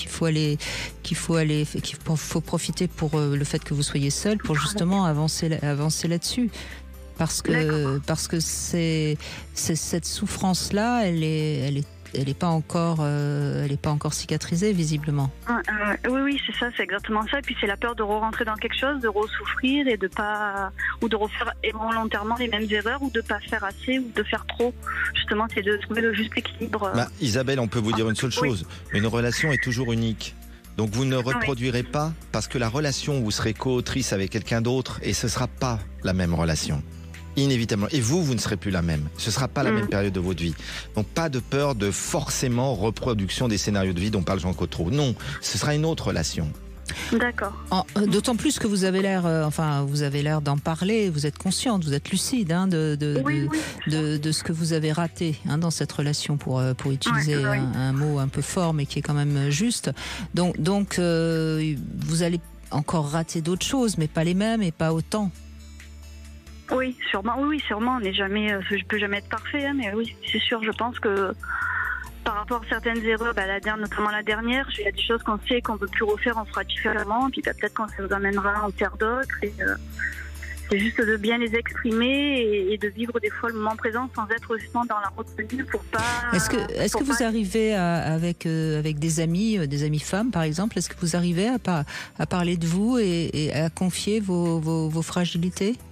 profiter pour le fait que vous soyez seul pour justement avancer là-dessus. Parce que cette souffrance-là, elle est pas encore cicatrisée visiblement. Oui, c'est ça, c'est exactement ça. Et puis c'est la peur de re-rentrer dans quelque chose, de re-souffrir et de refaire involontairement les mêmes erreurs ou de pas faire assez ou de faire trop. Justement, c'est de trouver le juste équilibre. Isabelle, on peut vous dire une seule chose. Une relation est toujours unique. Donc vous ne reproduirez pas parce que la relation où vous serez co-autrice avec quelqu'un d'autre et ce sera pas la même relation. Inévitablement. Et vous ne serez plus la même. Ce ne sera pas la même période de votre vie. Donc pas de peur de forcément reproduction des scénarios de vie dont parle Jean Cotreau. Non, ce sera une autre relation. D'accord. D'autant plus que vous avez l'air d'en parler, vous êtes consciente, vous êtes lucide de ce que vous avez raté dans cette relation pour utiliser un mot un peu fort mais qui est quand même juste. Donc vous allez encore rater d'autres choses mais pas les mêmes et pas autant. Oui, sûrement. On n'est jamais, je peux jamais être parfait, mais oui, c'est sûr. Je pense que par rapport à certaines erreurs, notamment la dernière, il y a des choses qu'on sait qu'on ne peut plus refaire, on fera différemment, puis peut-être qu'on ça nous amènera à en faire d'autres. Et, c'est juste de bien les exprimer et de vivre des fois le moment présent sans être justement dans la retenue pour pas. Est-ce que vous arrivez avec des amis femmes par exemple, est-ce que vous arrivez à parler de vous et à confier vos fragilités?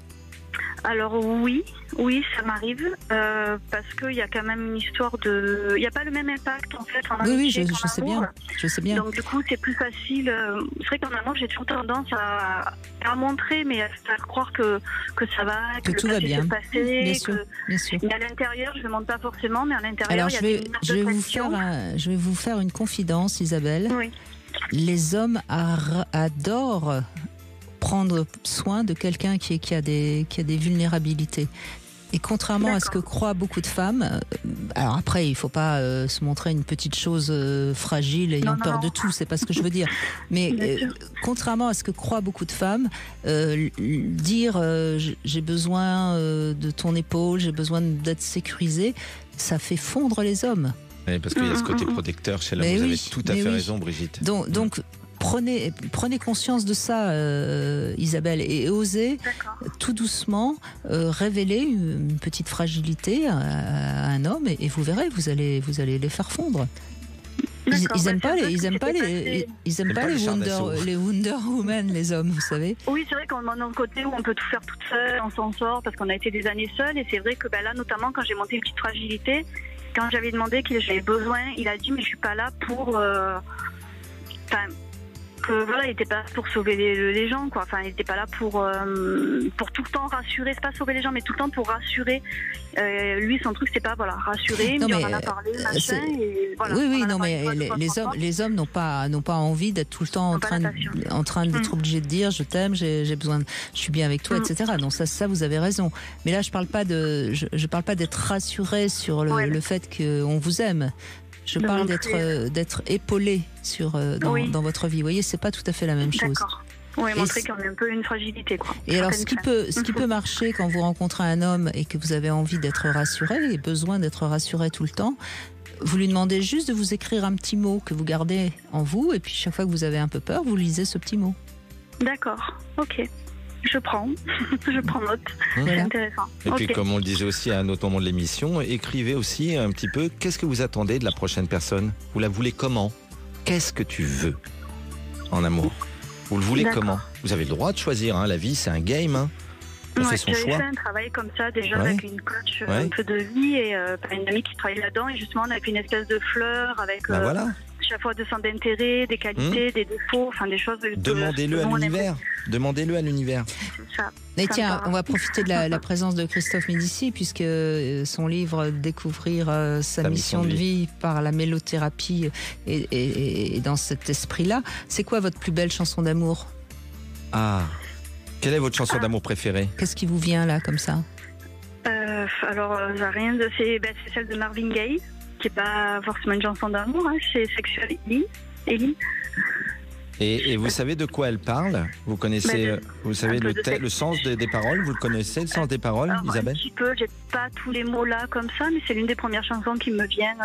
Alors oui, ça m'arrive parce qu'il y a quand même une histoire de... Il n'y a pas le même impact en fait en Oui, amitié je qu'en sais amour. bien. Je sais bien. Donc du coup c'est plus facile. C'est vrai qu'en amour j'ai toujours tendance à montrer mais à faire croire que ça va, Que tout va bien. Bien sûr, bien sûr. Mais à l'intérieur je ne montre pas forcément, mais à l'intérieur Alors il y a des je vais vous faire une confidence, Isabelle. Oui. Les hommes adorent prendre soin de quelqu'un qui a des vulnérabilités. Et contrairement à ce que croient beaucoup de femmes, alors après il ne faut pas se montrer une petite chose fragile ayant peur de tout, c'est pas ce que je veux dire. Mais contrairement à ce que croient beaucoup de femmes, dire j'ai besoin de ton épaule, j'ai besoin d'être sécurisé, ça fait fondre les hommes. Oui, parce qu'il y a ce côté protecteur chez là, vous avez tout à fait raison, Brigitte. Donc prenez conscience de ça, Isabelle, et osez tout doucement révéler une petite fragilité à un homme, et vous verrez, vous allez les faire fondre. Ils aiment pas les Wonder Woman, les hommes, vous savez. Oui, c'est vrai qu'on est dans un côté où on peut tout faire toute seule, on s'en sort parce qu'on a été des années seuls, et c'est vrai que là, notamment quand j'ai monté une petite fragilité, quand j'avais demandé qu'il j'avais besoin, il a dit mais je suis pas là pour... voilà, il n'était pas là pour sauver les gens, quoi. Enfin, il n'était pas là pour tout le temps rassurer. C'est pas sauver les gens, mais tout le temps pour rassurer. Lui, son truc, c'est pas rassurer. Non, mais mais on en a parlé, machin. Et voilà, oui, non, mais les hommes n'ont pas envie d'être tout le temps en train d'être obligés de dire je t'aime, j'ai besoin, je suis bien avec toi, etc. Donc ça, vous avez raison. Mais là, je parle pas d'être rassuré sur le fait qu'on vous aime. Je parle d'être épaulé dans votre vie. Vous voyez, c'est pas tout à fait la même chose. D'accord. Oui, montrer qu'on a un peu une fragilité, quoi. Et alors, ce qui peut marcher quand vous rencontrez un homme et que vous avez envie d'être rassuré et besoin d'être rassuré tout le temps, vous lui demandez juste de vous écrire un petit mot que vous gardez en vous, et puis chaque fois que vous avez un peu peur, vous lisez ce petit mot. D'accord. Ok. Je prends note. C'est intéressant. Et puis, comme on le disait aussi à un autre moment de l'émission, écrivez aussi un petit peu qu'est-ce que vous attendez de la prochaine personne. Vous la voulez comment? Qu'est-ce que tu veux en amour? Vous le voulez comment? Vous avez le droit de choisir. La vie, c'est un game. On fait son choix. J'avais fait un travail comme ça déjà avec une coach un peu de vie et une amie qui travaille là-dedans. Et justement, on a fait une espèce de fleur avec chaque fois 200 d'intérêt, des qualités, des défauts, enfin des choses. Demandez-le à l'univers. Demandez-le à l'univers. Et tiens, on va profiter de la présence de Christophe Médicis, puisque son livre Découvrir sa mission de vie par la mélothérapie est dans cet esprit-là. C'est quoi votre plus belle chanson d'amour? Quelle est votre chanson d'amour préférée? Qu'est-ce qui vous vient là, comme ça? Alors, rien de... c'est celle de Marvin Gaye, qui n'est pas forcément une chanson d'amour, c'est Sexual Healing. Et vous savez de quoi elle parle? Vous connaissez, vous savez le sens des paroles? Vous le connaissez, le sens des paroles, Isabelle? Un petit peu, j'ai pas tous les mots là comme ça, mais c'est l'une des premières chansons qui me viennent.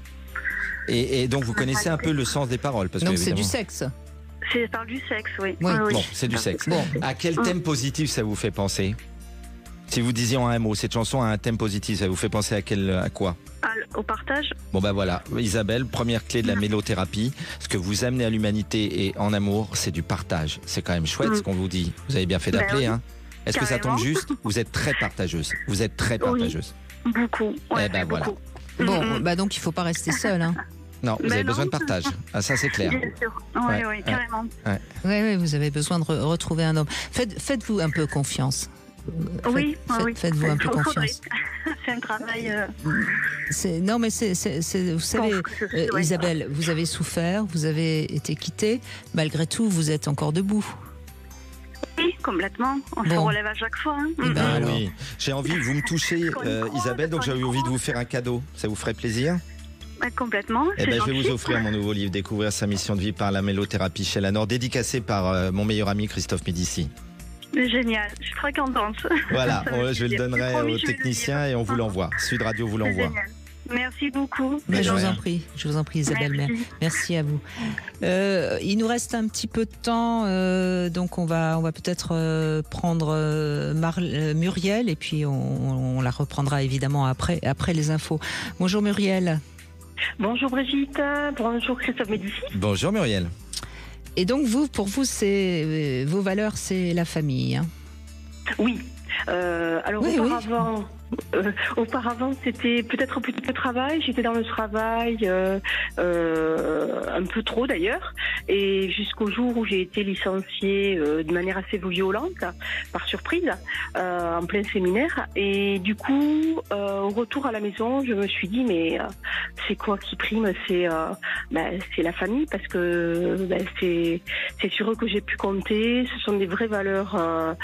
Et donc vous connaissez un peu le sens des paroles, parce donc c'est du sexe. C'est par du sexe, oui. Bon, c'est du sexe. Bon, à quel thème positif ça vous fait penser? Si vous disiez en un mot, cette chanson a un thème positif, ça vous fait penser à quoi? Au partage. Bon voilà, Isabelle, première clé de la mélothérapie. Ce que vous amenez à l'humanité et en amour, c'est du partage. C'est quand même chouette ce qu'on vous dit. Vous avez bien fait d'appeler, Est-ce que ça tombe juste? Vous êtes très partageuse. Vous êtes très partageuse. Beaucoup. Voilà. Bon, donc il faut pas rester seul, Non, vous avez besoin de partage. Ça, c'est clair. Bien sûr. Oui, carrément. Oui, vous avez besoin de retrouver un homme. Faites-vous un peu confiance. Faites-vous un peu confiance. C'est un travail. Non, mais vous savez, Isabelle, vous avez souffert, vous avez été quittée. Malgré tout, vous êtes encore debout. Oui, complètement. On se relève à chaque fois. Oui. J'ai envie, vous me touchez, Isabelle, donc j'avais envie de vous faire un cadeau. Ça vous ferait plaisir? Complètement. Je vais vous offrir mon nouveau livre, Découvrir sa mission de vie par la mélothérapie chez Lanor, dédicacé par mon meilleur ami Christophe Médicis. Génial, je suis très contente. Voilà, je le donnerai aux techniciens et on vous l'envoie. Sud Radio vous l'envoie. Merci beaucoup. Je vous en prie Isabelle, merci à vous. Il nous reste un petit peu de temps, donc on va peut-être prendre Muriel, et puis on la reprendra évidemment après les infos. Bonjour Muriel. Bonjour Brigitte, bonjour Christophe Médicis. Bonjour Muriel. Et donc pour vous, vos valeurs, c'est la famille. Oui, Alors Oui, auparavant, c'était peut-être plus de travail. J'étais dans le travail un peu trop d'ailleurs, et jusqu'au jour où j'ai été licenciée de manière assez violente, par surprise, en plein séminaire. Et du coup, au retour à la maison, je me suis dit mais c'est quoi qui prime? C'est la famille, parce que c'est sur eux que j'ai pu compter. Ce sont des vraies valeurs,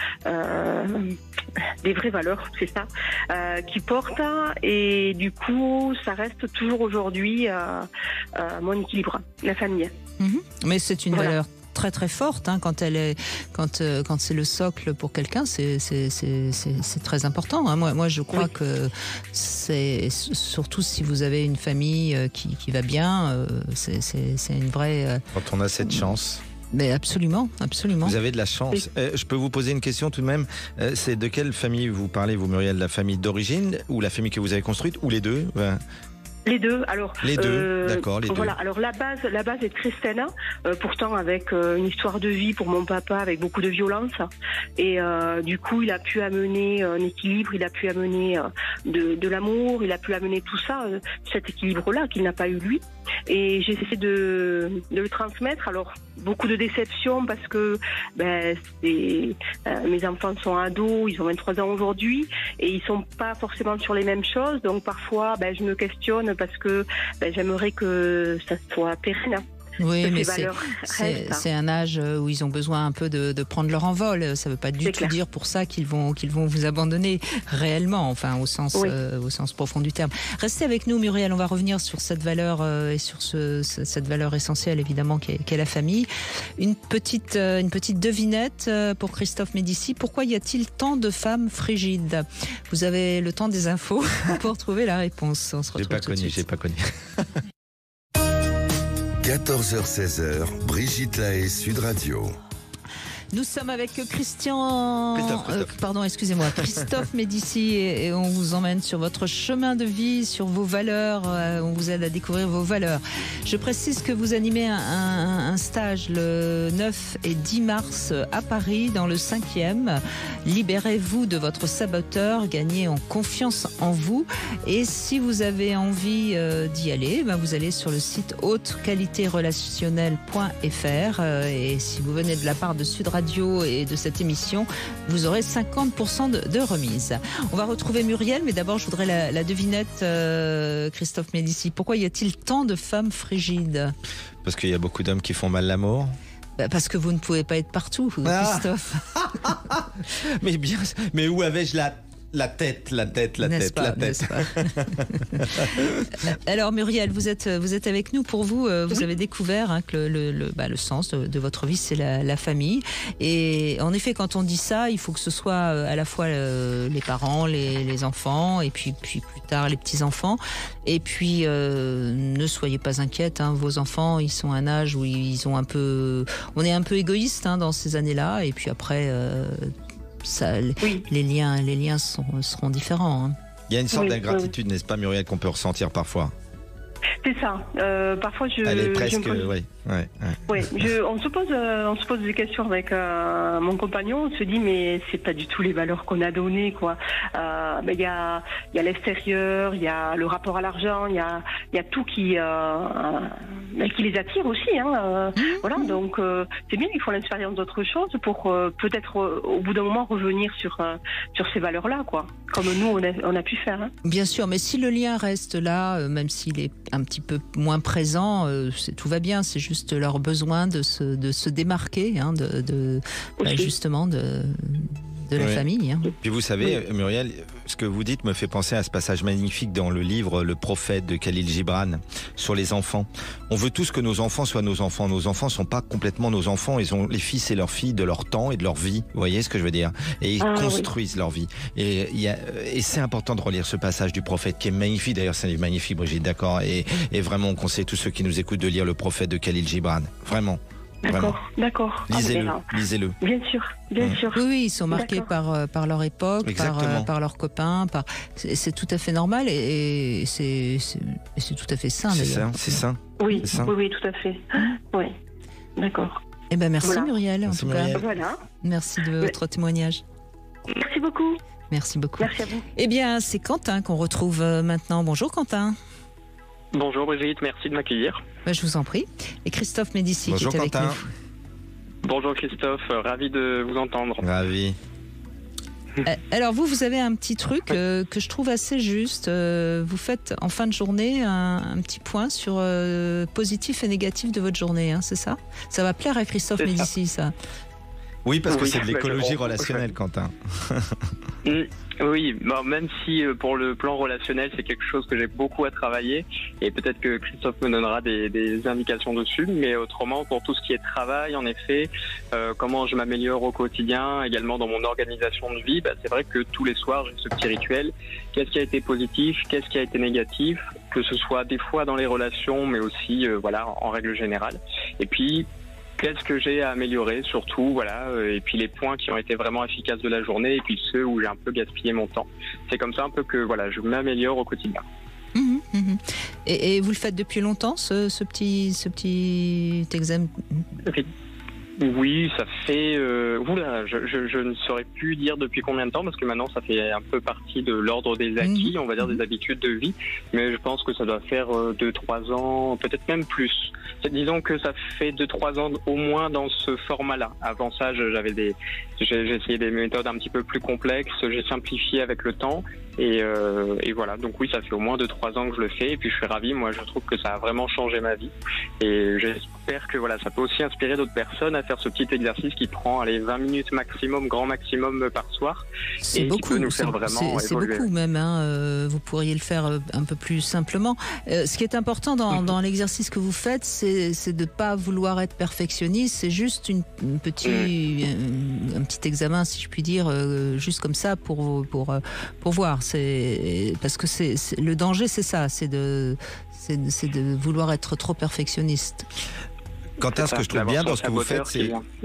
c'est ça. Qui porte, et du coup ça reste toujours aujourd'hui mon équilibre, la famille. Mais c'est une valeur très très forte, hein, quand c'est le socle pour quelqu'un, c'est très important, hein. Moi je crois que c'est surtout si vous avez une famille qui va bien, c'est une vraie Quand on a cette chance. Mais absolument. Vous avez de la chance. Je peux vous poser une question tout de même. C'est de quelle famille vous parlez, vous, Muriel? La famille d'origine ou la famille que vous avez construite, ou les deux? Les deux. Alors les deux, d'accord, les deux. Voilà. Alors la base est très saine, pourtant avec une histoire de vie pour mon papa avec beaucoup de violence, et du coup il a pu amener un équilibre, il a pu amener de l'amour, il a pu amener tout ça, cet équilibre-là qu'il n'a pas eu lui. Et j'ai essayé de le transmettre. Alors beaucoup de déceptions, parce que mes enfants sont ados, ils ont 23 ans aujourd'hui, et ils sont pas forcément sur les mêmes choses. Donc parfois je me questionne, parce que j'aimerais que ça soit pérenne. Oui, mais c'est un âge où ils ont besoin un peu de prendre leur envol. Ça ne veut pas du tout dire pour ça qu'ils vont vous abandonner réellement, enfin au sens profond du terme. Restez avec nous, Muriel. On va revenir sur cette valeur et sur cette valeur essentielle, évidemment, qu'est la famille. Une petite devinette pour Christophe Médicis. Pourquoi y a-t-il tant de femmes frigides? Vous avez le temps des infos pour trouver la réponse. On se retrouve tout de suite. J'ai pas connu. 14h-16h, Brigitte Lahaie, Sud Radio. Nous sommes avec Christophe Médicis, et on vous emmène sur votre chemin de vie, sur vos valeurs, on vous aide à découvrir vos valeurs. Je précise que vous animez un stage le 9 et 10 mars à Paris, dans le 5e. Libérez-vous de votre saboteur, gagnez en confiance en vous. Et si vous avez envie d'y aller, vous allez sur le site haute-qualité-relationnelle.fr, et si vous venez de la part de Sud Radio et de cette émission, vous aurez 50% de remise. On va retrouver Muriel, mais d'abord je voudrais la devinette, Christophe Médicis. Pourquoi y a-t-il tant de femmes frigides? Parce qu'il y a beaucoup d'hommes qui font mal l'amour. Parce que vous ne pouvez pas être partout, Christophe. Mais où avais-je la tête. Alors Muriel, vous êtes avec nous. Pour vous, vous avez découvert que le sens de votre vie, c'est la famille. Et en effet, quand on dit ça, il faut que ce soit à la fois les parents, les enfants, et puis plus tard les petits-enfants. Et puis, ne soyez pas inquiète, vos enfants, ils sont à un âge où on est un peu égoïste dans ces années-là. Et puis après... les liens seront différents. Il y a une sorte d'ingratitude, n'est-ce pas, Muriel, qu'on peut ressentir parfois? C'est ça. Parfois, Elle est presque. On se pose des questions avec mon compagnon. On se dit, mais c'est pas du tout les valeurs qu'on a données, quoi. Il y a l'extérieur, il y a le rapport à l'argent, il y a tout qui les attire aussi. Voilà. Donc c'est bien qu'ils font l'expérience d'autre chose pour peut-être au bout d'un moment revenir sur ces valeurs-là, quoi. Comme nous on a pu faire. Bien sûr, mais si le lien reste là, même s'il est un petit peu moins présent, tout va bien. C'est juste leur besoin de se démarquer, justement de la famille. Puis vous savez, Muriel, ce que vous dites me fait penser à ce passage magnifique dans le livre Le Prophète de Khalil Gibran sur les enfants. On veut tous que nos enfants soient nos enfants. Nos enfants sont pas complètement nos enfants. Ils ont les fils et leurs filles de leur temps et de leur vie. Vous voyez ce que je veux dire? Et ils construisent leur vie. Et c'est important de relire ce passage du Prophète qui est magnifique. D'ailleurs, c'est magnifique, Brigitte, d'accord. Et vraiment, on conseille tous ceux qui nous écoutent de lire Le Prophète de Khalil Gibran. Vraiment. D'accord. Lisez-le. Bien sûr. Oui, ils sont marqués par leur époque, par leurs copains. C'est tout à fait normal et c'est tout à fait sain. C'est sain. Oui, tout à fait. Oui, d'accord. Merci Muriel. Merci Muriel. Voilà. Merci de votre témoignage. Merci beaucoup. Merci beaucoup. Merci à vous. Eh bien, c'est Quentin qu'on retrouve maintenant. Bonjour Quentin. Bonjour Brigitte, merci de m'accueillir. Je vous en prie. Et Christophe Médici Bonjour qui est avec Quentin. nous. Bonjour Christophe, ravi de vous entendre. Ravi. Alors vous avez un petit truc que je trouve assez juste. Vous faites en fin de journée un petit point sur positif et négatif de votre journée, hein, c'est ça? Ça va plaire à Christophe C'est ça. Médici, ça. Oui, parce que Oui, c'est de bah, l'écologie je- relationnelle, Quentin. Oui, bon, même si pour le plan relationnel, c'est quelque chose que j'ai beaucoup à travailler, et peut-être que Christophe me donnera des indications dessus, mais autrement, pour tout ce qui est travail, en effet, comment je m'améliore au quotidien, également dans mon organisation de vie, c'est vrai que tous les soirs, j'ai ce petit rituel. Qu'est-ce qui a été positif, qu'est-ce qui a été négatif, que ce soit des fois dans les relations, mais aussi en règle générale. Et puis, qu'est-ce que j'ai à améliorer surtout, et puis les points qui ont été vraiment efficaces de la journée, et puis ceux où j'ai un peu gaspillé mon temps. C'est comme ça un peu que je m'améliore au quotidien. Et vous le faites depuis longtemps, ce petit examen? Oui, ça fait... je ne saurais plus dire depuis combien de temps, parce que maintenant ça fait un peu partie de l'ordre des acquis, on va dire des habitudes de vie, mais je pense que ça doit faire 2-3 ans, peut-être même plus. Disons que ça fait 2-3 ans au moins dans ce format-là. Avant ça, j'ai essayé des méthodes un petit peu plus complexes, j'ai simplifié avec le temps, et voilà. Donc oui, ça fait au moins 2-3 ans que je le fais, et puis je suis ravi. Moi, je trouve que ça a vraiment changé ma vie, et j'espère que ça peut aussi inspirer d'autres personnes à faire ce petit exercice qui prend 20 minutes maximum, grand maximum par soir. C'est et beaucoup, qui peut nous faire vraiment c'est évoluer. beaucoup même. Vous pourriez le faire un peu plus simplement. Ce qui est important dans l'exercice que vous faites, c'est de ne pas vouloir être perfectionniste. C'est juste un petit examen, si je puis dire, juste comme ça pour voir. Parce que le danger, c'est ça, c'est de vouloir être trop perfectionniste. Quentin, ce que je trouve bien dans ce que vous faites, c'est,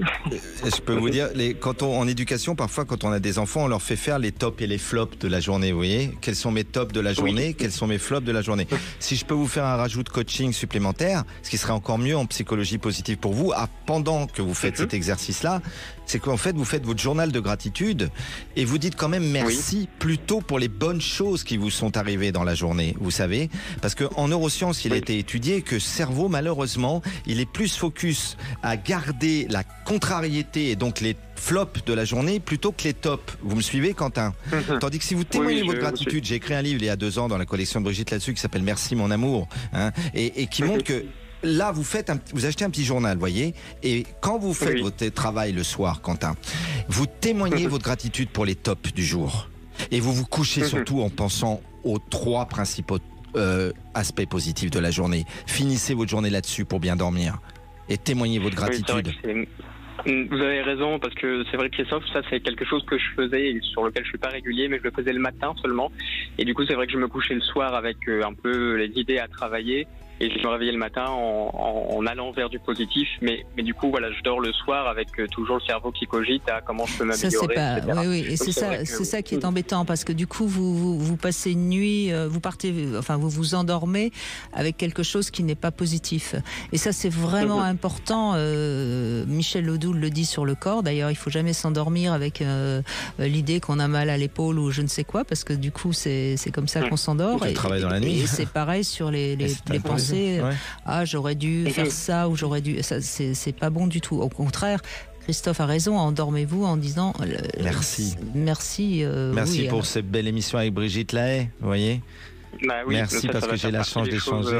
je peux vous dire, en éducation, parfois, quand on a des enfants, on leur fait faire les tops et les flops de la journée. Vous voyez, quels sont mes tops de la journée, quels sont mes flops de la journée. Si je peux vous faire un rajout de coaching supplémentaire, ce qui serait encore mieux en psychologie positive pour vous, pendant que vous faites cet exercice-là, c'est qu'en fait, vous faites votre journal de gratitude et vous dites quand même merci plutôt pour les bonnes choses qui vous sont arrivées dans la journée, vous savez. Parce qu'en neurosciences, il a été étudié que le cerveau, malheureusement, il est plus focus à garder la contrariété et donc les flops de la journée plutôt que les tops. Vous me suivez, Quentin? Tandis que si vous témoignez votre gratitude, j'ai écrit un livre il y a 2 ans dans la collection de Brigitte là-dessus qui s'appelle Merci mon amour, et qui montre que là, vous achetez un petit journal, voyez, et quand vous faites votre travail le soir, Quentin, vous témoignez votre gratitude pour les tops du jour. Et vous vous couchez surtout en pensant aux 3 principaux aspects positifs de la journée. Finissez votre journée là-dessus pour bien dormir. Et témoignez votre gratitude. Vous avez raison, parce que c'est vrai que Christophe, ça c'est quelque chose que je faisais et sur lequel je suis pas régulier, mais je le faisais le matin seulement. Et du coup, c'est vrai que je me couchais le soir avec un peu les idées à travailler. Et je me réveillais le matin en allant vers du positif, mais du coup je dors le soir avec toujours le cerveau qui cogite à comment je peux m'améliorer. Ça, c'est pas... Oui, et c'est ça qui est embêtant, parce que du coup vous passez une nuit, vous vous endormez avec quelque chose qui n'est pas positif. Et ça c'est vraiment important. Michel Ledoux le dit sur le corps. D'ailleurs, il faut jamais s'endormir avec l'idée qu'on a mal à l'épaule ou je ne sais quoi, parce que du coup c'est comme ça qu'on s'endort. Et travaille dans la nuit. Et c'est pareil sur les pensées. J'aurais dû faire ça ou j'aurais dû. Ça, c'est pas bon du tout. Au contraire, Christophe a raison. Endormez-vous en disant merci. Merci. Merci pour cette belle émission avec Brigitte Lahaye. Vous voyez. Merci parce que j'ai la chance d'échanger.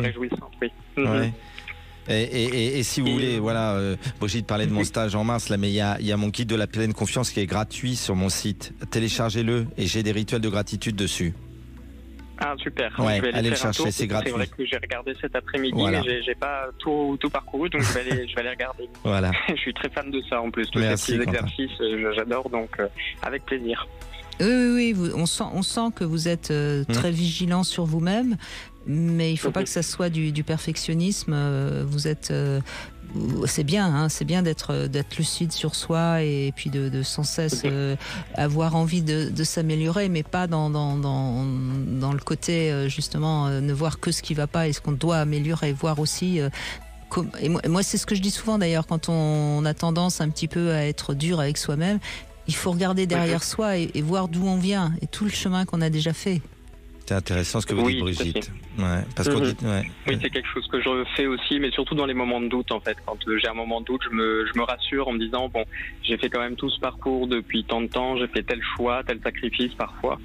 Et si vous voulez, Brigitte parlait de mon stage en mars, là, mais il y a mon guide de la pleine confiance qui est gratuit sur mon site. Téléchargez-le et j'ai des rituels de gratitude dessus. Ah super, ouais, je vais allez le chercher, c'est gratuit. C'est vrai que j'ai regardé cet après-midi, mais j'ai pas tout parcouru, donc je vais aller regarder. Voilà. Je suis très fan de ça en plus, tous ces petits exercices, j'adore, donc avec plaisir. Oui, on sent que vous êtes très vigilant sur vous-même, mais il ne faut pas que ça soit du perfectionnisme. Vous êtes... c'est bien d'être lucide sur soi et puis de sans cesse avoir envie de s'améliorer, mais pas dans le côté justement ne voir que ce qui ne va pas et ce qu'on doit améliorer, voir aussi... Et moi c'est ce que je dis souvent d'ailleurs, quand on a tendance un petit peu à être dur avec soi-même, Il faut regarder derrière soi et voir d'où on vient et tout le chemin qu'on a déjà fait. C'est intéressant ce que vous dites, Brigitte. Ouais, parce qu'on dit, Oui, c'est quelque chose que je fais aussi, mais surtout dans les moments de doute, en fait. Quand j'ai un moment de doute, je me rassure en me disant, bon, j'ai fait quand même tout ce parcours depuis tant de temps, j'ai fait tel choix, tel sacrifice parfois.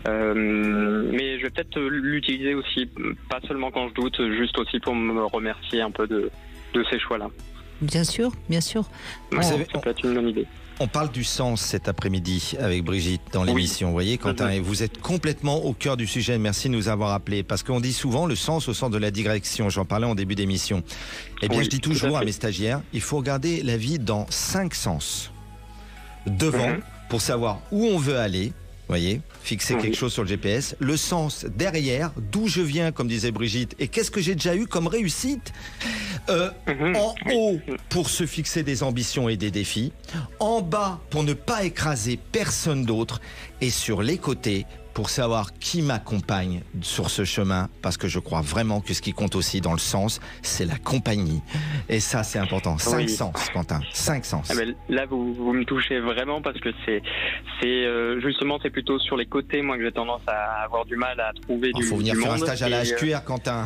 Mais je vais peut-être l'utiliser aussi, pas seulement quand je doute, juste aussi pour me remercier un peu de ces choix-là. Bien sûr, bien sûr. Ça peut être une bonne idée. On parle du sens cet après-midi avec Brigitte dans l'émission. Vous voyez, Quentin, et vous êtes complètement au cœur du sujet. Merci de nous avoir appelés. Parce qu'on dit souvent le sens au centre de la direction. J'en parlais en début d'émission. Eh bien, je dis toujours à mes stagiaires, il faut regarder la vie dans 5 sens. Devant, pour savoir où on veut aller. Vous voyez, fixer quelque chose sur le GPS. Le sens derrière, d'où je viens, comme disait Brigitte, et qu'est-ce que j'ai déjà eu comme réussite. En haut, pour se fixer des ambitions et des défis. En bas, pour ne pas écraser personne d'autre. Et sur les côtés, pour savoir qui m'accompagne sur ce chemin, parce que je crois vraiment que ce qui compte aussi dans le sens, c'est la compagnie. Et ça, c'est important. 5 sens, Quentin. 5 sens. Là, vous me touchez vraiment parce que justement, c'est plutôt sur les côtés, moi, que j'ai tendance à avoir du mal à trouver du monde. Il faut venir faire un stage à la HQR, Quentin.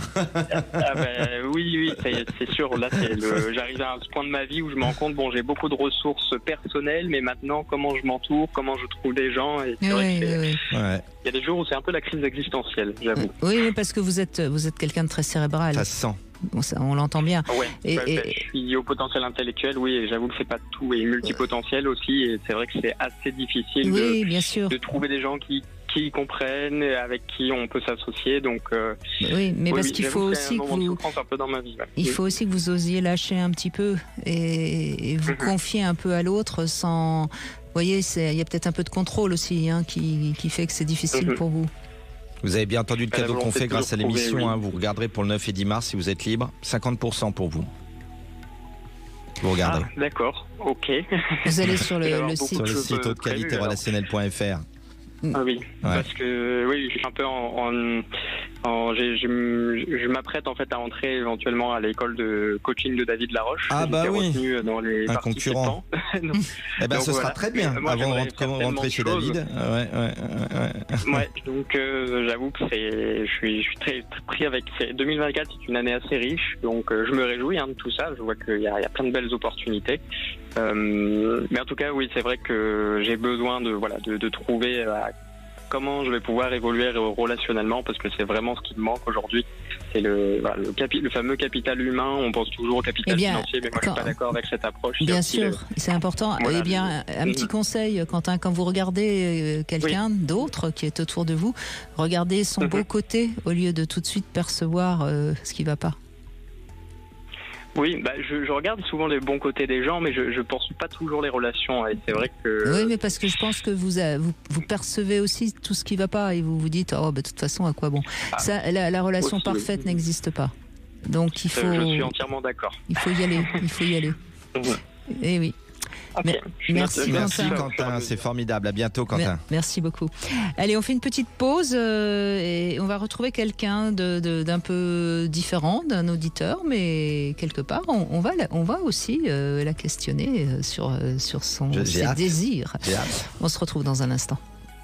Oui, c'est sûr. Là, j'arrive à ce point de ma vie où je me rends compte, bon, j'ai beaucoup de ressources personnelles, mais maintenant, comment je m'entoure, comment je trouve des gens. Et c'est vrai que il y a des jours où c'est un peu la crise existentielle, j'avoue. Oui, parce que vous êtes quelqu'un de très cérébral. Ça se sent. On l'entend bien. Je suis au potentiel intellectuel, oui, et j'avoue que c'est pas tout, et multipotentiel aussi, et c'est vrai que c'est assez difficile de trouver des gens qui comprennent, avec qui on peut s'associer. Donc, parce qu'il faut aussi que vous... un peu dans ma vie, Il faut aussi que vous osiez lâcher un petit peu et vous confier un peu à l'autre sans... Vous voyez, il y a peut-être un peu de contrôle aussi qui fait que c'est difficile pour vous. Vous avez bien entendu le cadeau qu'on fait grâce à l'émission. Vous regarderez pour le 9 et 10 mars si vous êtes libre. 50% pour vous. Vous regardez. D'accord, ok. Vous allez sur le site. Sur le site hautqualitérelationnelle.fr. Ah oui, parce que je suis un peu je m'apprête en fait à entrer éventuellement à l'école de coaching de David Laroche. Ah bah oui, retenu dans les un concurrent. Ce sera très bien avant de rentrer chez David. Donc j'avoue que je suis très pris avec. 2024, c'est une année assez riche, donc je me réjouis de tout ça. Je vois qu'il y a plein de belles opportunités. Mais en tout cas, oui, c'est vrai que j'ai besoin de trouver comment je vais pouvoir évoluer relationnellement, parce que c'est vraiment ce qui me manque aujourd'hui. C'est le fameux capital humain. On pense toujours au capital financier, mais moi je suis pas d'accord avec cette approche. Bien sûr, c'est important. Un petit conseil, Quentin, quand vous regardez quelqu'un d'autre qui est autour de vous, regardez son beau côté au lieu de tout de suite percevoir ce qui ne va pas. Oui, je regarde souvent les bons côtés des gens, mais je ne poursuis pas toujours les relations. Et c'est vrai que... Oui, mais parce que je pense que vous percevez aussi tout ce qui ne va pas et vous vous dites, de toute façon, à quoi bon. La relation parfaite n'existe pas. Donc il faut... Je suis entièrement d'accord. Il faut y aller. Et oui. Okay. Merci Quentin, c'est formidable. À bientôt, Quentin. Merci beaucoup. Allez, on fait une petite pause et on va retrouver quelqu'un d'un peu différent, d'un auditeur, mais quelque part, on va aussi la questionner sur ses désirs. On se retrouve dans un instant.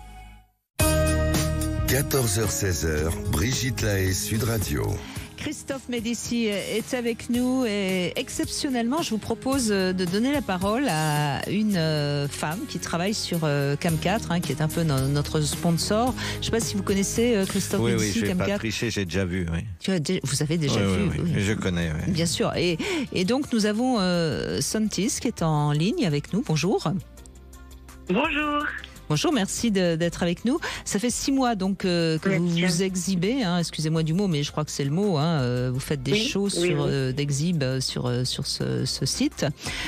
14h-16h, Brigitte Lahaie, Sud Radio. Christophe Médici est avec nous et exceptionnellement, je vous propose de donner la parole à une femme qui travaille sur Cam 4, qui est un peu notre sponsor. Je ne sais pas si vous connaissez Christophe Médici. Oui, je ne vais pas tricher, j'ai déjà vu. Oui. Vous avez déjà vu. Oui. Je connais. Oui. Bien sûr. Et donc, nous avons Sontis qui est en ligne avec nous. Bonjour. Bonjour. Bonjour, merci d'être avec nous. Ça fait 6 mois donc que vous exhibez, excusez-moi du mot, mais je crois que c'est le mot. Vous faites des shows d'exhib sur ce site.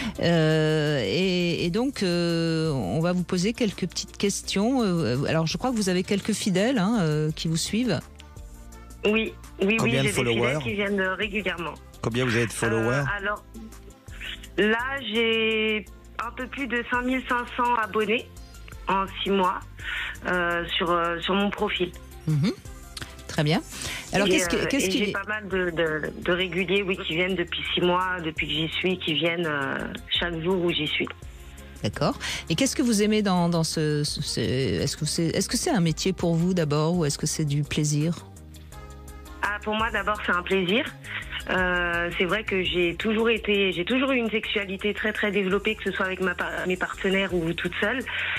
Et donc, on va vous poser quelques petites questions. Alors, je crois que vous avez quelques fidèles qui vous suivent. Oui, Combien j'ai de followers des fidèles qui viennent régulièrement. Combien vous avez de followers Alors, là, j'ai un peu plus de 5500 abonnés en 6 mois sur mon profil. Très bien. Alors, qu'est-ce qui... J'ai pas mal de réguliers qui viennent depuis 6 mois, depuis que j'y suis, qui viennent chaque jour où j'y suis. D'accord. Et qu'est-ce que vous aimez dans est-ce que c'est un métier pour vous d'abord ou est-ce que c'est du plaisir? Pour moi, d'abord, c'est un plaisir. C'est vrai que j'ai toujours eu une sexualité très très développée, que ce soit avec mes partenaires ou toute seule.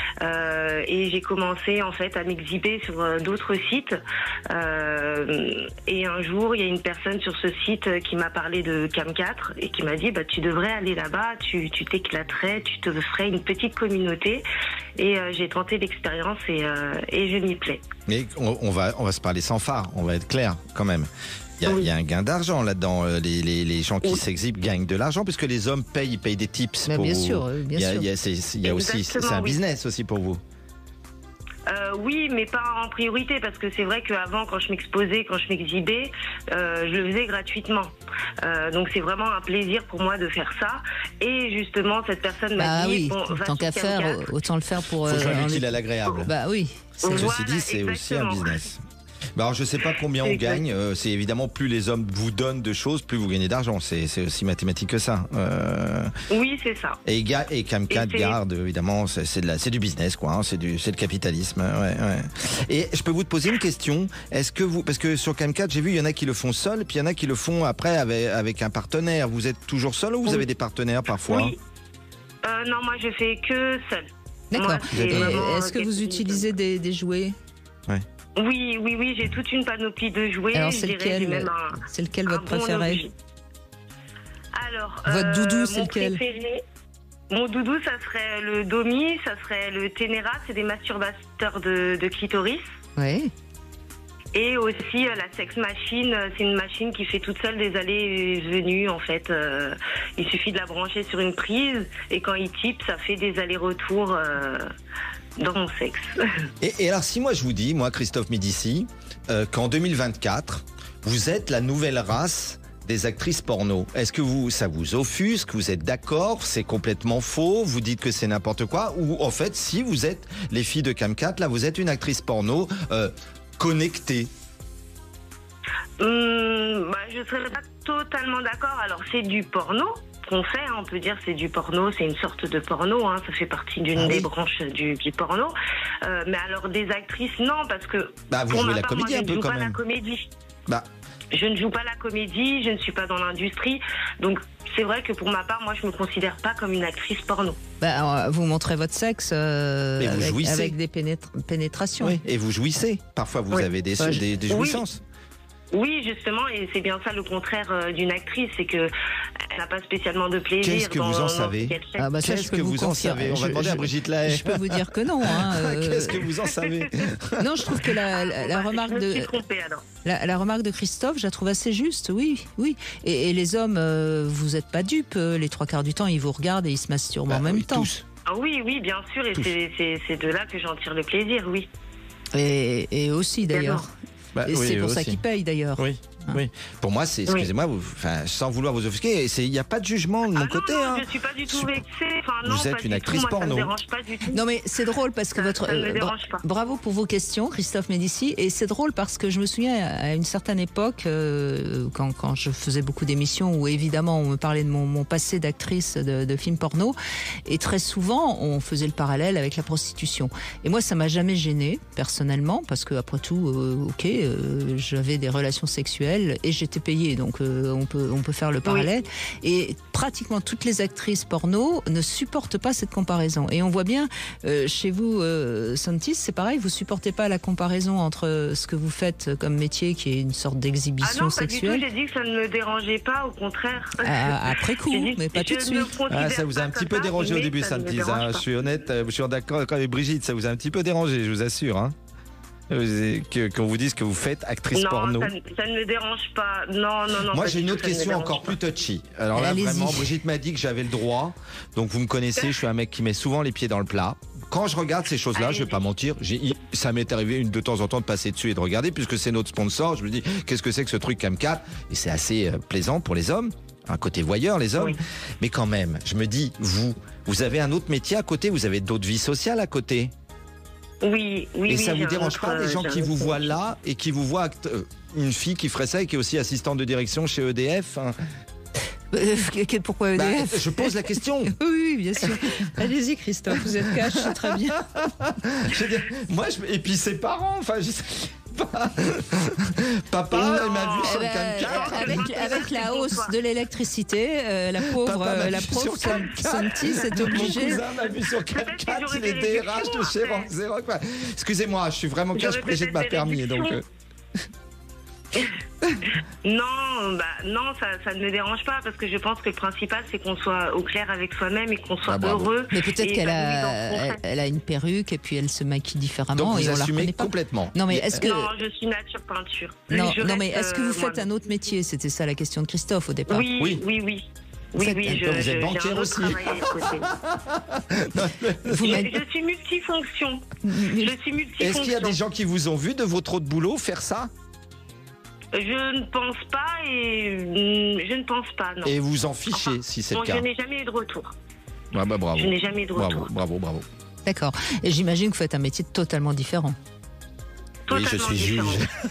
Et j'ai commencé en fait à m'exhiber sur d'autres sites. Et un jour, il y a une personne sur ce site qui m'a parlé de Cam4 et qui m'a dit tu devrais aller là-bas, tu t'éclaterais, tu te ferais une petite communauté. Et j'ai tenté l'expérience et je m'y plais. Mais on va se parler sans phare, on va être clair quand même. Il y a un gain d'argent là-dedans. Les gens qui s'exhibent gagnent de l'argent puisque les hommes payent des tips. Mais pour bien vous. sûr, bien sûr. C'est un business aussi pour vous. Oui, mais pas en priorité, parce que c'est vrai qu'avant, quand je m'exposais, quand je m'exhibais, je le faisais gratuitement. Donc c'est vraiment un plaisir pour moi de faire ça. Et justement, cette personne m'a dit, tant qu'à faire, autant le faire pour... Faut joindre l'utile à l'agréable. Bah oui. Ceci dit, c'est aussi un business. Alors je sais pas combien on gagne, c'est évidemment plus les hommes vous donnent de choses, plus vous gagnez d'argent, c'est aussi mathématique que ça. Oui, c'est ça. Et Cam4 garde, évidemment, c'est du business, quoi, hein, c'est le capitalisme. Ouais. Et je peux vous poser une question, est-ce que parce que sur Cam4, j'ai vu, il y en a qui le font seul, puis il y en a qui le font après avec un partenaire. Vous êtes toujours seul ou vous avez des partenaires parfois? Oui. Non, moi je fais que seul. D'accord. Est-ce que vous utilisez des jouets? Ouais. Oui, j'ai toute une panoplie de jouets. Alors, c'est lequel votre préféré? Alors, votre doudou, c'est lequel? Mon doudou, ça serait le Domi, ça serait le Ténéra, c'est des masturbateurs de clitoris. Oui. Et aussi la sex machine, c'est une machine qui fait toute seule des allées et venues en fait. Il suffit de la brancher sur une prise et quand il type, ça fait des allers-retours dans mon sexe. Et alors si moi je vous dis, Christophe Médicis, qu'en 2024, vous êtes la nouvelle race des actrices porno, est-ce que ça vous offusque? Vous êtes d'accord? C'est complètement faux? Vous dites que c'est n'importe quoi? Ou en fait, si vous êtes les filles de Cam4, là vous êtes une actrice porno connectée? Je ne serais pas totalement d'accord. Alors c'est du porno qu'on fait, on peut dire c'est du porno, c'est une sorte de porno, hein, ça fait partie d'une des branches du porno. Mais alors des actrices, non, parce que vous jouez la comédie un peu quand même. Je ne joue pas la comédie. Je ne joue pas la comédie, je ne suis pas dans l'industrie, donc c'est vrai que pour ma part, moi je me consière pas comme une actrice porno. Vous montrez votre sexe avec des pénétrations. Oui, et vous jouissez. Parfois vous avez des jouissances. Oui, justement, et c'est bien ça le contraire d'une actrice, c'est que elle n'a pas spécialement de plaisir. Qu'est-ce que vous en savez? Qu'est-ce que vous en savez? On va demander à Brigitte Lahaye. Je peux vous dire que non. Qu'est-ce que vous en savez? Non, je trouve que la remarque la remarque de Christophe, je la trouve assez juste. Oui. Et les hommes, vous n'êtes pas dupes. Les trois quarts du temps, ils vous regardent et ils se masturbent en même temps. Tous. Oui, bien sûr, et c'est de là que j'en tire le plaisir, oui. Et aussi d'ailleurs. Et c'est pour ça qu'ils payent d'ailleurs. Oui. Pour moi, excusez-moi, sans vouloir vous offusquer, il n'y a pas de jugement de mon côté. Non, je ne suis pas du tout vexée. Vous êtes une actrice porno. Ça ne me dérange pas du tout. Non, mais c'est drôle parce que bravo pour vos questions, Christophe Médicis. Et c'est drôle parce que je me souviens à une certaine époque, quand je faisais beaucoup d'émissions où évidemment on me parlait de mon passé d'actrice de films porno. Et très souvent, on faisait le parallèle avec la prostitution. Et moi, ça m'a jamais gênée, personnellement, parce que après tout, j'avais des relations sexuelles et j'étais payée, donc on peut faire le parallèle. Et pratiquement toutes les actrices porno ne supportent pas cette comparaison. Et on voit bien chez vous, Santis, c'est pareil, vous supportez pas la comparaison entre ce que vous faites comme métier, qui est une sorte d'exhibition sexuelle. Non, pas du tout. J'ai dit que ça ne me dérangeait pas, au contraire. Après coup, mais pas tout de suite. Ça vous a un petit peu dérangé au début, Santis. Je suis honnête, je suis d'accord avec Brigitte, ça vous a un petit peu dérangé, je vous assure. Qu'on vous dise que vous faites actrice porno. Ça ne me dérange pas. Non. Moi, j'ai une autre question encore plus touchy. Alors là, vraiment, Brigitte m'a dit que j'avais le droit. Donc, vous me connaissez, je suis un mec qui met souvent les pieds dans le plat. Quand je regarde ces choses-là, je vais pas mentir, ça m'est arrivé de temps en temps de passer dessus et de regarder, puisque c'est notre sponsor. Je me dis, qu'est-ce que c'est que ce truc Cam4? Et c'est assez plaisant pour les hommes. Un côté voyeur, les hommes. Oui. Mais quand même, je me dis, vous avez un autre métier à côté, vous avez d'autres vies sociales à côté. Oui. Et ça vous dérange pas des gens qui vous voient là et qui vous voient une fille qui ferait ça et qui est aussi assistante de direction chez EDF? Pourquoi EDF? Je pose la question. Oui, bien sûr. Allez-y, Christophe, vous êtes cash, c'est très bien. Je veux dire, et puis ses parents, enfin, je sais pas. Papa, il m'a vu sur le CAN4. Avec la hausse de l'électricité, la pauvre Santis est obligée. Mon cousin m'a vu sur CAN4, il est DRH de chez Xerox. Excusez-moi, je suis vraiment cash Brigitte m'a permis. Donc, Non, ça ne me dérange pas parce que je pense que le principal c'est qu'on soit au clair avec soi-même et qu'on soit heureux. Mais peut-être qu'elle a une perruque et puis elle se maquille différemment. Donc vous et on assumez la reconnaît pas. complètement. Non, mais est-ce que... Non, je suis nature peinture. Non, mais est-ce que vous faites un autre métier? C'était ça la question de Christophe au départ. Oui. Vous êtes banquière aussi. Je suis multifonction. Est-ce qu'il y a des gens qui vous ont vu de votre autre boulot faire ça? Je ne pense pas, non. Et vous en fichez si c'est le cas? Je n'ai jamais eu de retour. Bravo. Je n'ai jamais eu de retour. Bravo. D'accord. Et j'imagine que vous faites un métier totalement différent. Oui, je suis juge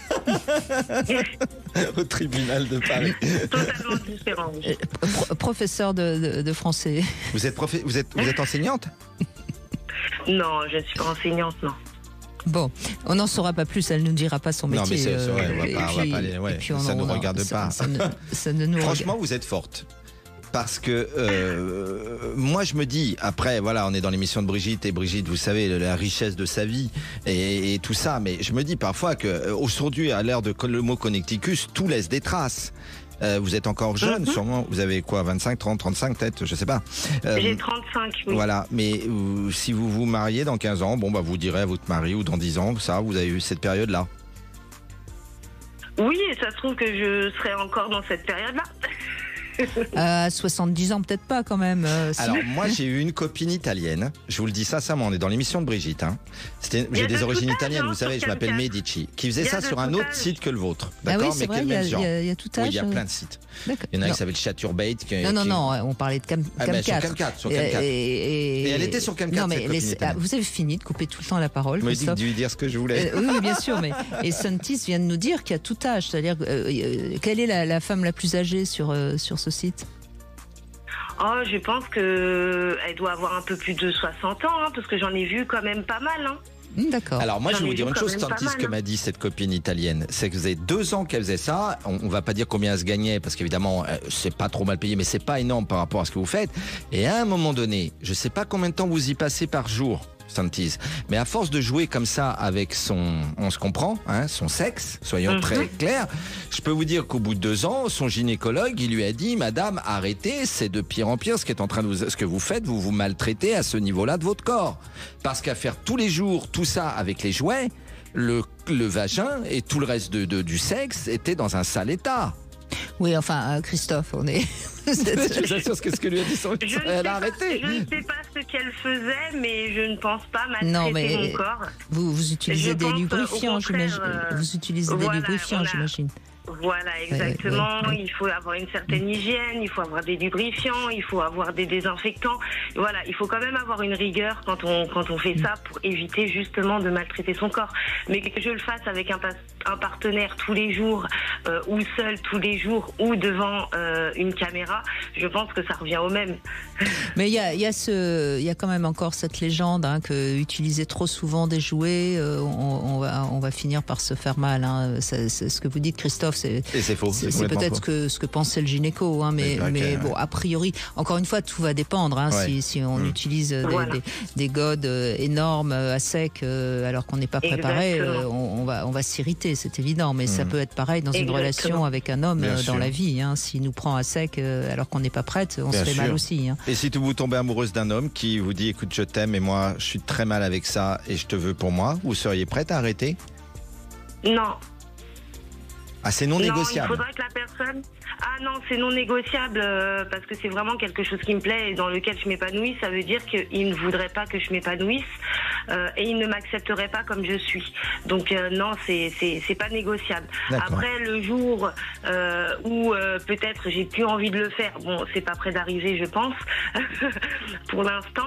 au tribunal de Paris. Totalement différent. Professeur de français. Vous êtes enseignante? Non, je ne suis pas enseignante, non. Bon, on n'en saura pas plus, elle ne nous dira pas son métier. Non, mais c'est vrai, on va pas aller. Ça ne nous regarde pas. Ça ne nous Franchement, vous êtes forte. Parce que moi, je me dis, après, voilà, on est dans l'émission de Brigitte, et Brigitte, vous savez, la richesse de sa vie et tout ça, mais je me dis parfois qu'aujourd'hui, à l'ère de le mot Connecticus, tout laisse des traces. Vous êtes encore jeune, sûrement. Vous avez quoi, 25, 30, 35 peut-être, je sais pas. J'ai 35, oui. Voilà, mais si vous vous mariez dans 15 ans, vous direz à votre mari, ou dans 10 ans, ça, vous avez eu cette période-là. Oui, et ça se trouve que je serai encore dans cette période-là. 70 ans, peut-être pas quand même. Alors, moi, j'ai eu une copine italienne. Je vous le dis sincèrement, on est dans l'émission de Brigitte. J'ai des origines italiennes, vous savez, je m'appelle Medici. Qui faisait ça sur un autre site que le vôtre. D'accord, oui, c'est vrai, il y a tout âge. Oui, il y a plein de sites. Il y en a qui s'appelle Chaturbate. Non, on parlait de Cam4. Sur Cam4. Et elle était sur Cam4. Non, mais vous avez fini de couper tout le temps la parole. Je me dis de lui dire ce que je voulais. Oui, bien sûr. Et Santis vient de nous dire qu'il y a tout âge. C'est-à-dire, quelle est la femme la plus âgée sur ce site? Je pense qu'elle doit avoir un peu plus de 60 ans, parce que j'en ai vu quand même pas mal. D'accord. Alors moi, je vais vous dire une chose, Santis, que m'a dit cette copine italienne, c'est que vous avez 2 ans qu'elle faisait ça. On va pas dire combien elle se gagnait, parce qu'évidemment, c'est pas trop mal payé, mais c'est pas énorme par rapport à ce que vous faites. Et à un moment donné, je sais pas combien de temps vous y passez par jour, Santis, mais à force de jouer comme ça avec on se comprend, son sexe, soyons très clairs, je peux vous dire qu'au bout de 2 ans, son gynécologue, il lui a dit, madame, arrêtez, c'est de pire en pire ce que vous faites, vous vous maltraitez à ce niveau-là de votre corps. Parce qu'à faire tous les jours tout ça avec les jouets, le vagin et tout le reste du sexe était dans un sale état. Oui, enfin, Christophe, on est... Je vous assure ce que lui a dit son... Elle a arrêté. Je ne sais pas ce qu'elle faisait, mais je ne pense pas maltraiter mon corps. Vous utilisez des lubrifiants, j'imagine. Vous utilisez des lubrifiants, j'imagine. Voilà, exactement. Il faut avoir une certaine hygiène, il faut avoir des lubrifiants, il faut avoir des désinfectants. Voilà, il faut quand même avoir une rigueur quand on fait ça pour éviter justement de maltraiter son corps. Mais que je le fasse avec un partenaire tous les jours, ou seul tous les jours, ou devant une caméra, je pense que ça revient au même. Mais il y a quand même encore cette légende que utiliser trop souvent des jouets, on va finir par se faire mal. C'est ce que vous dites, Christophe. Et c'est faux. C'est peut-être ce que pensait le gynéco, mais bon, a priori, encore une fois, tout va dépendre. Si on utilise des godes énormes à sec alors qu'on n'est pas préparé, on va s'irriter, c'est évident. Mais ça peut être pareil dans une relation avec un homme dans la vie. S'il nous prend à sec alors qu'on n'est pas prête, on se fait mal aussi. Et si vous tombez amoureuse d'un homme qui vous dit, écoute, je t'aime et moi, je suis très mal avec ça et je te veux pour moi, vous seriez prête à arrêter? Non. Ah, c'est non négociable. Il faudrait que la personne... Ah non, c'est non négociable parce que c'est vraiment quelque chose qui me plaît et dans lequel je m'épanouis. Ça veut dire qu'il ne voudrait pas que je m'épanouisse et il ne m'accepterait pas comme je suis. Donc non, c'est pas négociable. Après, le jour où peut-être j'ai plus envie de le faire, bon, c'est pas près d'arriver, je pense. Pour l'instant,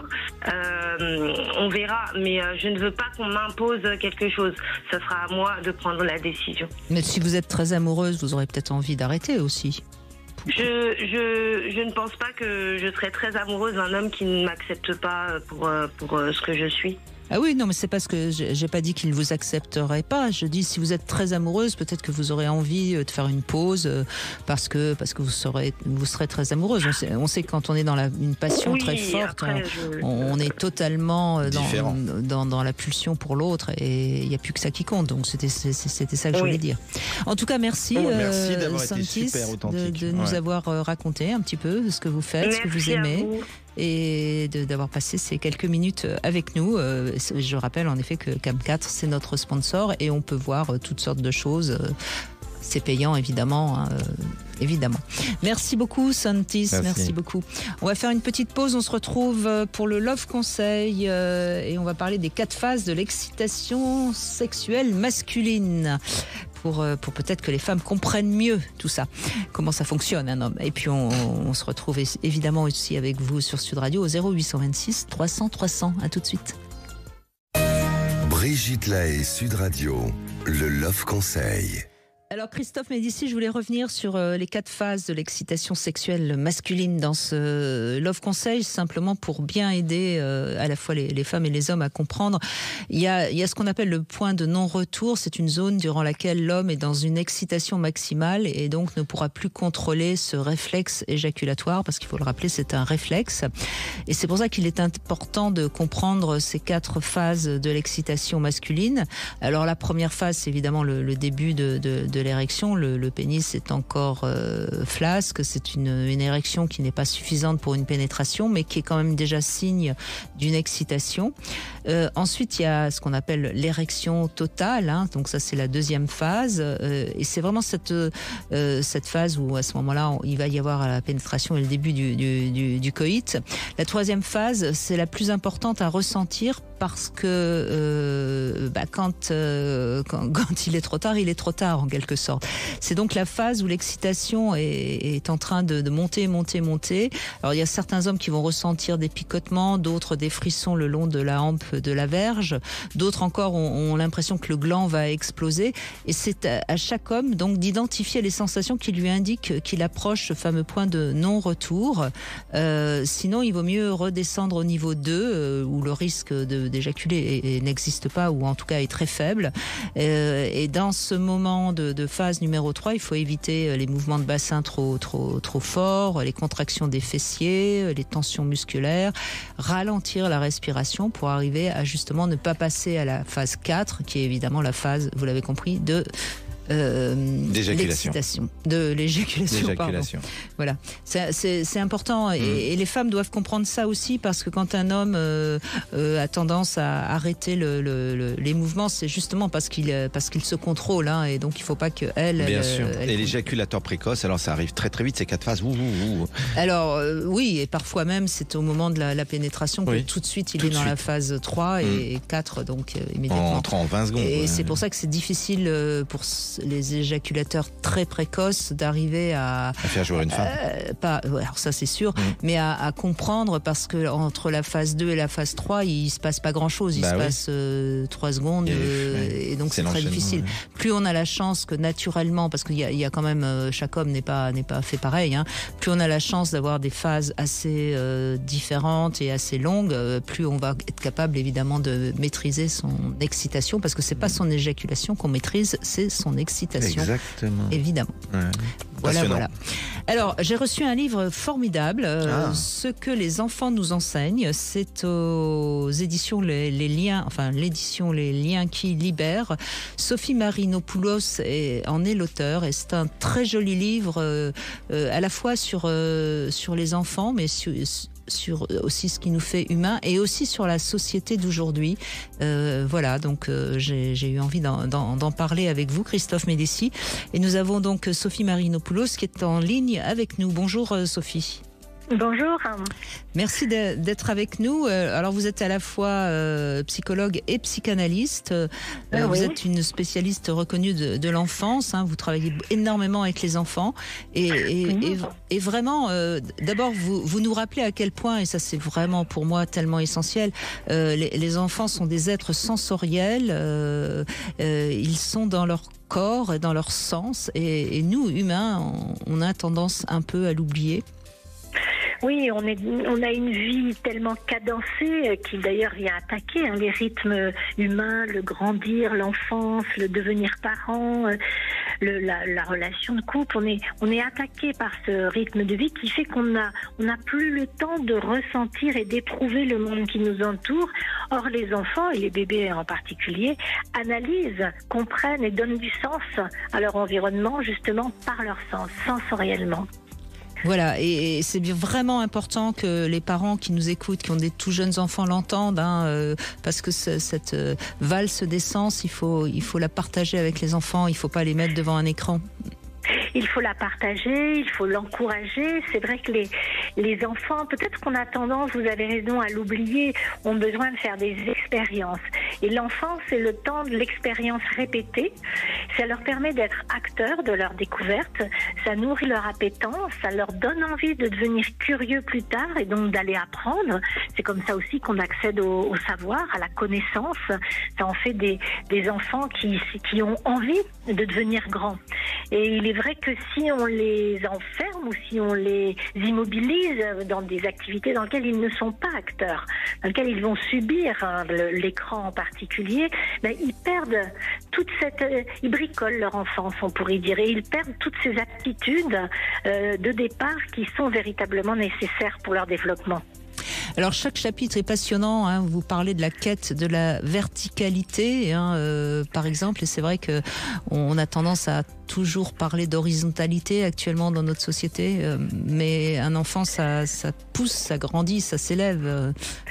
on verra. Mais je ne veux pas qu'on m'impose quelque chose. Ce sera à moi de prendre la décision. Mais si vous êtes très amoureuse, vous aurez peut-être envie d'arrêter aussi. Je ne pense pas que je serais très amoureuse d'un homme qui ne m'accepte pas pour ce que je suis. Ah oui, non, mais c'est parce que j'ai pas dit qu'il ne vous accepterait pas. Je dis, si vous êtes très amoureuse, peut-être que vous aurez envie de faire une pause parce que vous serez très amoureuse. On sait que quand on est dans une passion très forte, après, on est totalement dans la pulsion pour l'autre et il n'y a plus que ça qui compte. Donc c'était ça que je voulais dire. En tout cas, merci d'avoir été super authentique. de nous avoir raconté un petit peu ce que vous faites, ce que vous aimez. Et d'avoir passé ces quelques minutes avec nous. Je rappelle en effet que Cam4, c'est notre sponsor et on peut voir toutes sortes de choses. C'est payant, évidemment. Évidemment. Merci beaucoup, Santis. Merci beaucoup. On va faire une petite pause. On se retrouve pour le Love Conseil et on va parler des 4 phases de l'excitation sexuelle masculine. Pour peut-être que les femmes comprennent mieux tout ça, comment ça fonctionne un homme. Et puis on se retrouve évidemment aussi avec vous sur Sud Radio au 0826 300 300. À tout de suite. Brigitte Lahaie, Sud Radio, le Love Conseil. Alors Christophe Médicis, je voulais revenir sur les 4 phases de l'excitation sexuelle masculine dans ce Love Conseil, simplement pour bien aider à la fois les femmes et les hommes à comprendre. Il y a ce qu'on appelle le point de non-retour. C'est une zone durant laquelle l'homme est dans une excitation maximale et donc ne pourra plus contrôler ce réflexe éjaculatoire, parce qu'il faut le rappeler, c'est un réflexe. Et c'est pour ça qu'il est important de comprendre ces 4 phases de l'excitation masculine. Alors la première phase, c'est évidemment le début de l'érection. Le pénis est encore flasque, c'est une érection qui n'est pas suffisante pour une pénétration, mais qui est quand même déjà signe d'une excitation. Ensuite, il y a ce qu'on appelle l'érection totale, donc ça c'est la deuxième phase, et c'est vraiment cette phase où à ce moment-là il va y avoir la pénétration et le début du coït. La troisième phase, c'est la plus importante à ressentir, parce que quand il est trop tard, il est trop tard en quelque sorte. C'est donc la phase où l'excitation est en train de monter. Alors il y a certains hommes qui vont ressentir des picotements, d'autres des frissons le long de la hampe de la verge, d'autres encore ont l'impression que le gland va exploser, et c'est à chaque homme donc d'identifier les sensations qui lui indiquent qu'il approche ce fameux point de non-retour. Sinon il vaut mieux redescendre au niveau 2 où le risque d'éjaculer n'existe pas, ou en tout cas est très faible, et dans ce moment de phase numéro 3, il faut éviter les mouvements de bassin trop forts, les contractions des fessiers, les tensions musculaires, ralentir la respiration pour arriver à justement ne pas passer à la phase 4, qui est évidemment la phase, vous l'avez compris, de l'éjaculation. Voilà, c'est important, et les femmes doivent comprendre ça aussi, parce que quand un homme a tendance à arrêter les mouvements, c'est justement parce qu'il se contrôle, et donc il ne faut pas qu'elle... Bien sûr. Et l'éjaculateur précoce, alors ça arrive très très vite, ces 4 phases. Alors oui, et parfois même c'est au moment de la pénétration que tout de suite il est dans la phase 3 et 4, donc immédiatement. En 20 secondes. Et c'est pour ça que c'est difficile pour les éjaculateurs très précoces d'arriver à faire jouer une femme. Alors ça c'est sûr, mais à comprendre, parce que entre la phase 2 et la phase 3, il se passe pas grand chose, il se passe 3 secondes, et donc c'est très difficile. Plus on a la chance que naturellement, parce qu'il y a quand même, chaque homme n'est pas fait pareil, plus on a la chance d'avoir des phases assez différentes et assez longues, plus on va être capable évidemment de maîtriser son excitation, parce que c'est pas son éjaculation qu'on maîtrise, c'est son excitation. Exactement. Évidemment. Voilà. Alors, j'ai reçu un livre formidable, Ce que les enfants nous enseignent. C'est aux éditions l'édition Les Liens qui libèrent. Sophie Marinopoulos en est l'auteur, et c'est un très joli livre, à la fois sur les enfants, mais sur aussi ce qui nous fait humains, et aussi sur la société d'aujourd'hui. Donc j'ai eu envie d'en parler avec vous, Christophe Médicis, et nous avons donc Sophie Marinopoulos qui est en ligne avec nous. Bonjour Sophie. Bonjour. Merci d'être avec nous. Alors vous êtes à la fois psychologue et psychanalyste. Vous êtes une spécialiste reconnue de l'enfance. Vous travaillez énormément avec les enfants. Et vraiment, d'abord, vous nous rappelez à quel point, et ça c'est vraiment pour moi tellement essentiel, les enfants sont des êtres sensoriels. Ils sont dans leur corps et dans leur sens. Et nous, humains, on a tendance un peu à l'oublier. Oui, on a une vie tellement cadencée qui d'ailleurs vient attaquer les rythmes humains, le grandir, l'enfance, le devenir parent, la relation de couple. On est attaqué par ce rythme de vie qui fait qu'on n'a plus le temps de ressentir et d'éprouver le monde qui nous entoure. Or, les enfants, et les bébés en particulier, analysent, comprennent et donnent du sens à leur environnement justement par leur sens, sensoriellement. Voilà, et c'est vraiment important que les parents qui nous écoutent, qui ont des tout jeunes enfants, l'entendent, parce que cette valse des sens, il faut la partager avec les enfants, il ne faut pas les mettre devant un écran. Il faut la partager, il faut l'encourager. C'est vrai que les enfants, peut-être qu'on a tendance, vous avez raison, à l'oublier, ont besoin de faire des expériences. Et l'enfance, c'est le temps de l'expérience répétée. Ça leur permet d'être acteurs de leur découverte. Ça nourrit leur appétence. Ça leur donne envie de devenir curieux plus tard et donc d'aller apprendre. C'est comme ça aussi qu'on accède au savoir, à la connaissance. Ça en fait des enfants qui ont envie de devenir grands. Et il est vrai que si on les enferme ou si on les immobilise dans des activités dans lesquelles ils ne sont pas acteurs, dans lesquelles ils vont subir l'écran en particulier, ils perdent ils bricolent leur enfance, on pourrait dire, et ils perdent toutes ces aptitudes de départ qui sont véritablement nécessaires pour leur développement. Alors chaque chapitre est passionnant, vous parlez de la quête de la verticalité, par exemple, et c'est vrai qu'on a tendance à toujours parler d'horizontalité actuellement dans notre société, mais un enfant, ça pousse, ça grandit, ça s'élève.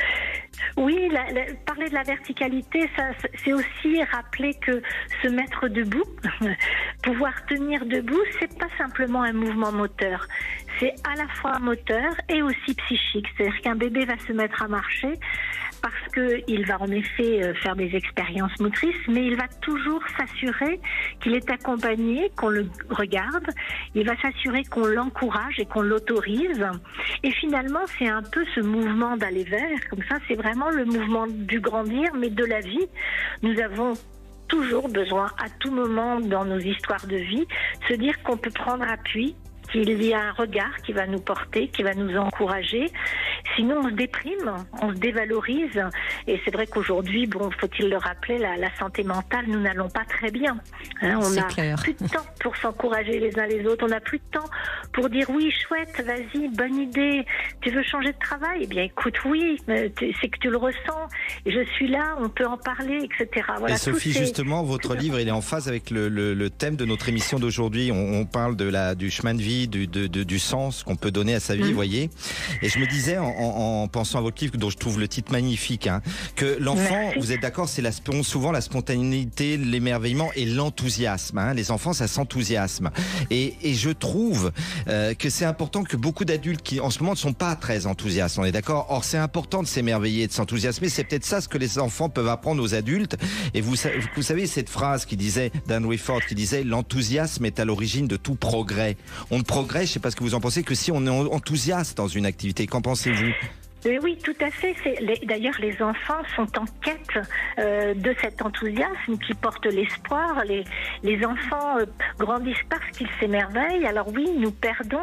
Oui, parler de la verticalité, c'est aussi rappeler que se mettre debout, pouvoir tenir debout, c'est pas simplement un mouvement moteur. C'est à la fois moteur et aussi psychique. C'est-à-dire qu'un bébé va se mettre à marcher parce qu'il va en effet faire des expériences motrices, mais il va toujours s'assurer qu'il est accompagné, qu'on le regarde, il va s'assurer qu'on l'encourage et qu'on l'autorise. Et finalement, c'est un peu ce mouvement d'aller vers, comme ça, c'est vraiment le mouvement du grandir, mais de la vie. Nous avons toujours besoin, à tout moment dans nos histoires de vie, se dire qu'on peut prendre appui, qu'il y a un regard qui va nous porter, qui va nous encourager. Sinon, on se déprime, on se dévalorise. Et c'est vrai qu'aujourd'hui, faut-il le rappeler, la santé mentale, nous n'allons pas très bien. On n'a plus de temps pour s'encourager les uns les autres. On n'a plus de temps pour dire oui, chouette, vas-y, bonne idée. Tu veux changer de travail? Eh bien, écoute, oui, c'est que tu le ressens. Et je suis là, on peut en parler, etc. Voilà, et Sophie, justement, votre livre, il est en phase avec le thème de notre émission d'aujourd'hui. On parle du chemin de vie, du sens qu'on peut donner à sa vie, voyez. Et je me disais, en pensant à votre livre, dont je trouve le titre magnifique, que l'enfant, vous êtes d'accord, c'est souvent la spontanéité, l'émerveillement et l'enthousiasme. Les enfants, ça s'enthousiasme. Et je trouve que c'est important que beaucoup d'adultes qui, en ce moment, ne sont pas très enthousiastes, on est d'accord. Or, c'est important de s'émerveiller, de s'enthousiasmer. C'est peut-être ça ce que les enfants peuvent apprendre aux adultes. Et vous savez, cette phrase d'Henry Ford qui disait « L'enthousiasme est à l'origine de tout progrès ». On ne progresse, je ne sais pas ce que vous en pensez, que si on est enthousiaste dans une activité. Qu'en pensez-vous ? Oui, tout à fait. D'ailleurs, les enfants sont en quête de cet enthousiasme qui porte l'espoir. Les enfants grandissent parce qu'ils s'émerveillent. Alors oui, nous perdons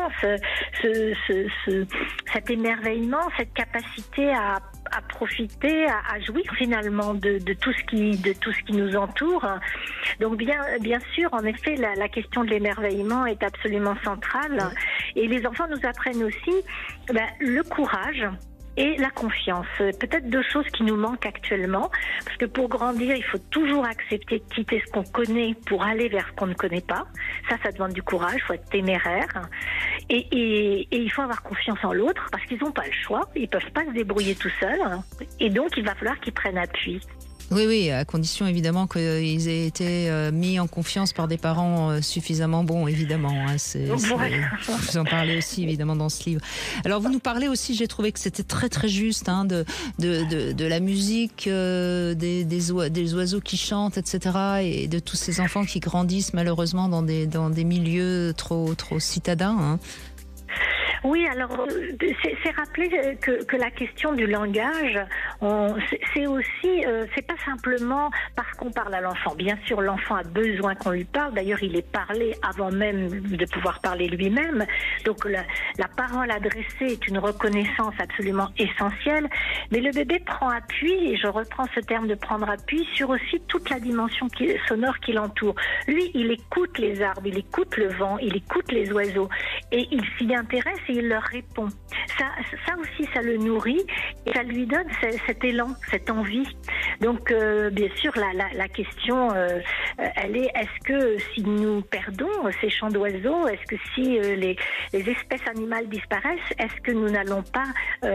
cet émerveillement, cette capacité à profiter, à jouir finalement de tout ce qui nous entoure. Donc bien sûr, en effet, la question de l'émerveillement est absolument centrale. Et les enfants nous apprennent aussi le courage et la confiance. Peut-être deux choses qui nous manquent actuellement, parce que pour grandir, il faut toujours accepter de quitter ce qu'on connaît pour aller vers ce qu'on ne connaît pas. Ça demande du courage, il faut être téméraire. Et il faut avoir confiance en l'autre, parce qu'ils n'ont pas le choix, ils ne peuvent pas se débrouiller tout seuls. Et donc, il va falloir qu'ils prennent appui. Oui, à condition évidemment qu'ils aient été mis en confiance par des parents suffisamment bons, évidemment. Vous en parlez aussi évidemment dans ce livre. Alors vous nous parlez aussi, j'ai trouvé que c'était très très juste, de la musique, des oiseaux qui chantent, etc. Et de tous ces enfants qui grandissent malheureusement dans des milieux trop citadins. Oui, alors c'est rappeler que la question du langage, c'est aussi, c'est pas simplement parce qu'on parle à l'enfant. Bien sûr, l'enfant a besoin qu'on lui parle. D'ailleurs, il est parlé avant même de pouvoir parler lui-même. Donc la parole adressée est une reconnaissance absolument essentielle. Mais le bébé prend appui, et je reprends ce terme de prendre appui, sur aussi toute la dimension sonore qui l'entoure. Lui, il écoute les arbres, il écoute le vent, il écoute les oiseaux, et il s'y intéresse et il leur répond. Ça aussi, ça le nourrit, et ça lui donne cet élan, cette envie. Donc, bien sûr, la question, elle est, est-ce que si nous perdons ces chants d'oiseaux, est-ce que si les espèces animales disparaissent, est-ce que nous n'allons pas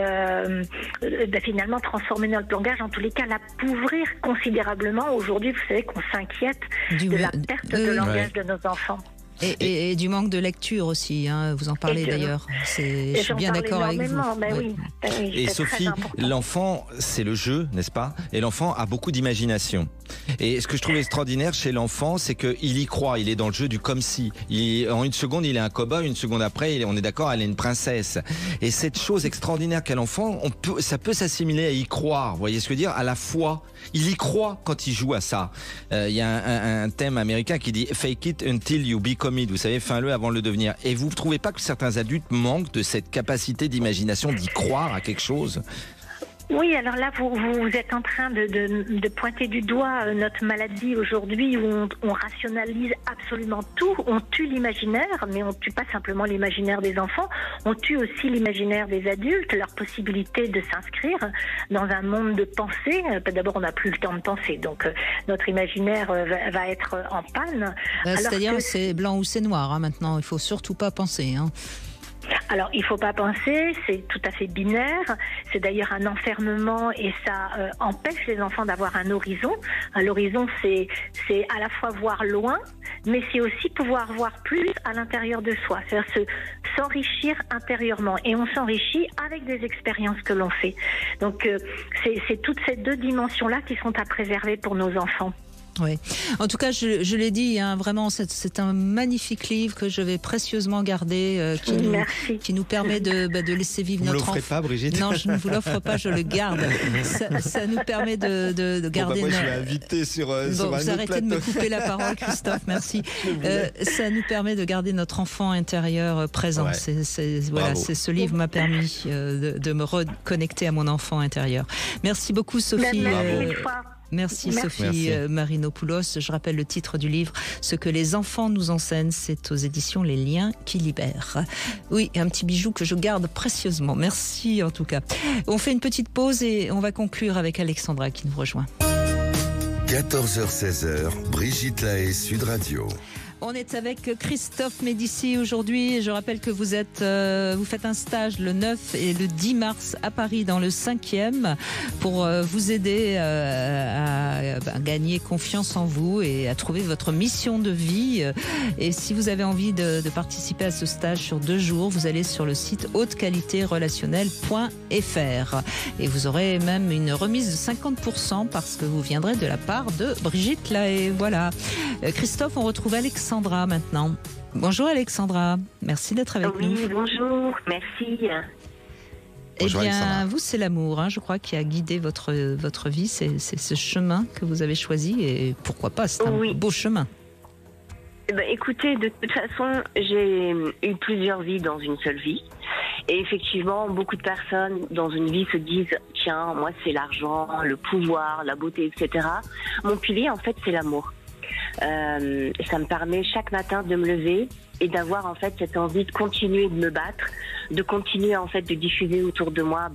finalement transformer notre langage, en tous les cas l'appauvrir considérablement? Aujourd'hui, vous savez qu'on s'inquiète de la perte de langage de nos enfants. Et du manque de lecture aussi, hein, vous en parlez d'ailleurs. Je suis bien d'accord avec vous. Oui, et Sophie, l'enfant, c'est le jeu, n'est-ce pas? Et l'enfant a beaucoup d'imagination. Et ce que je trouve extraordinaire chez l'enfant, c'est qu'il y croit, il est dans le jeu du comme si. En une seconde, il est un cow-boy, une seconde après, on est d'accord, elle est une princesse. Et cette chose extraordinaire qu'a l'enfant, ça peut s'assimiler à y croire, vous voyez ce que je veux dire? À la foi. Il y croit quand il joue à ça. Il y a un thème américain qui dit « Fake it until you become it ». Vous savez, fais-le avant de le devenir. Et vous ne trouvez pas que certains adultes manquent de cette capacité d'imagination, d'y croire à quelque chose? Oui, alors là, vous êtes en train de pointer du doigt notre maladie aujourd'hui, où on rationalise absolument tout. On tue l'imaginaire, mais on tue pas simplement l'imaginaire des enfants, on tue aussi l'imaginaire des adultes, leur possibilité de s'inscrire dans un monde de pensée. D'abord, on n'a plus le temps de penser, donc notre imaginaire va être en panne. C'est-à-dire c'est blanc ou c'est noir, hein, maintenant, il faut surtout pas penser, hein. Alors, il ne faut pas penser, c'est tout à fait binaire. C'est d'ailleurs un enfermement, et ça empêche les enfants d'avoir un horizon. L'horizon, c'est à la fois voir loin, mais c'est aussi pouvoir voir plus à l'intérieur de soi. C'est-à-dire s'enrichir intérieurement. Et on s'enrichit avec des expériences que l'on fait. Donc, c'est toutes ces deux dimensions-là qui sont à préserver pour nos enfants. Oui. En tout cas, je l'ai dit, hein, vraiment, c'est un magnifique livre que je vais précieusement garder, qui nous permet de laisser vivre notre enfant. Vous ne l'offrez pas, Brigitte? Non, je ne vous l'offre pas, je le garde. Ça nous permet de garder. Moi, je vais inviter sur un vous autre arrêtez plateau. de me couper la parole, Christophe, merci. Ça nous permet de garder notre enfant intérieur présent. Ouais. Ce livre m'a permis de me reconnecter à mon enfant intérieur. Merci beaucoup, Sophie. Merci Sophie Marinopoulos. Je rappelle le titre du livre, Ce que les enfants nous enseignent. C'est aux éditions Les Liens qui libèrent. Oui, un petit bijou que je garde précieusement. Merci en tout cas. On fait une petite pause et on va conclure avec Alexandra qui nous rejoint. 14h-16h, Brigitte Lahaie, Sud Radio. On est avec Christophe Médicis aujourd'hui. Je rappelle que vous faites un stage le 9 et le 10 mars à Paris dans le 5e pour vous aider à gagner confiance en vous et à trouver votre mission de vie. Et si vous avez envie de participer à ce stage sur 2 jours, vous allez sur le site hautequalitérelationnelle.fr et vous aurez même une remise de 50% parce que vous viendrez de la part de Brigitte Lahaie. Voilà. Christophe, on retrouve Alexandra maintenant. Bonjour Alexandra, merci d'être avec nous. Oui, bonjour, merci. Bonjour, eh bien, Alexandra. vous, c'est l'amour, hein, je crois, qui a guidé votre vie. C'est ce chemin que vous avez choisi et pourquoi pas, c'est un beau chemin. Écoutez, de toute façon, j'ai eu plusieurs vies dans une seule vie. Et effectivement, beaucoup de personnes dans une vie se disent « Tiens, moi, c'est l'argent, le pouvoir, la beauté, etc. » Mon pilier, en fait, c'est l'amour. Ça me permet chaque matin de me lever et d'avoir en fait cette envie de continuer de me battre, de continuer en fait de diffuser autour de moi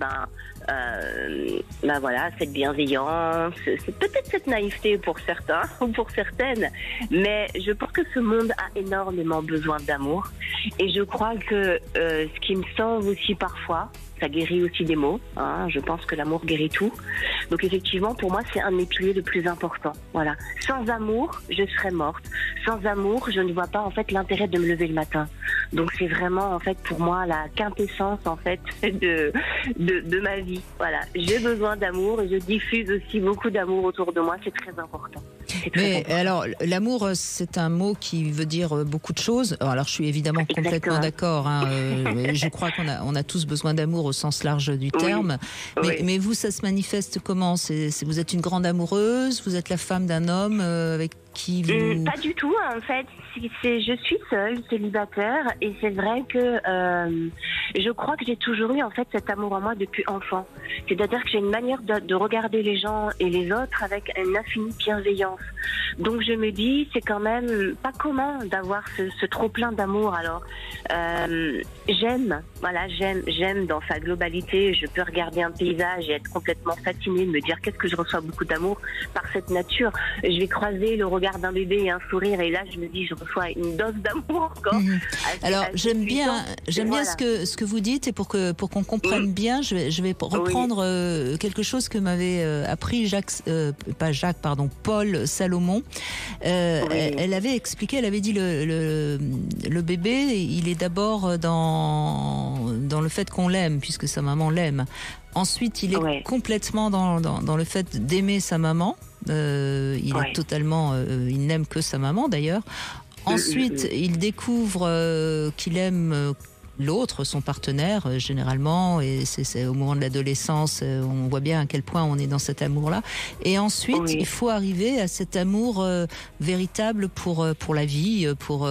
voilà, cette bienveillance, c'est peut-être cette naïveté pour certains ou pour certaines, mais je pense que ce monde a énormément besoin d'amour et je crois que ce qui me sauve aussi parfois, ça guérit aussi des maux, hein. Je pense que l'amour guérit tout. Donc effectivement, pour moi, c'est un des piliers le plus important. Voilà. Sans amour, je serais morte. Sans amour, je ne vois pas en fait l'intérêt de me lever le matin. Donc c'est vraiment en fait pour moi la quintessence en fait de ma vie. Voilà. J'ai besoin d'amour et je diffuse aussi beaucoup d'amour autour de moi. C'est très important. Mais alors, l'amour, c'est un mot qui veut dire beaucoup de choses. Alors, je suis évidemment complètement d'accord. Je crois qu'on a tous besoin d'amour au sens large du terme. Mais vous, ça se manifeste comment ? Vous êtes une grande amoureuse ? Vous êtes la femme d'un homme avec qui vous... Pas du tout, en fait. Je suis seule, célibataire, et c'est vrai que je crois que j'ai toujours eu en fait cet amour en moi depuis enfant. C'est-à-dire que j'ai une manière de regarder les gens et les autres avec une infinie bienveillance. Donc je me dis, c'est quand même pas commun d'avoir ce trop plein d'amour. Alors j'aime dans sa globalité. Je peux regarder un paysage et être complètement fascinée, de me dire qu'est-ce que je reçois beaucoup d'amour par cette nature. Je vais croiser le regard d'un bébé et un sourire, et là je me dis je reçois une dose d'amour encore. Alors j'aime bien ce que vous dites, et pour qu'on comprenne bien, je vais reprendre quelque chose que m'avait appris Paul Salomon. Elle avait expliqué, elle avait dit le bébé, il est d'abord dans le fait qu'on l'aime, puisque sa maman l'aime. Ensuite, il est complètement dans le fait d'aimer sa maman. Il est totalement, il n'aime que sa maman d'ailleurs. Ensuite, il découvre qu'il aime l'autre, son partenaire, généralement, et c'est au moment de l'adolescence, on voit bien à quel point on est dans cet amour-là. Et ensuite, il faut arriver à cet amour véritable pour la vie, pour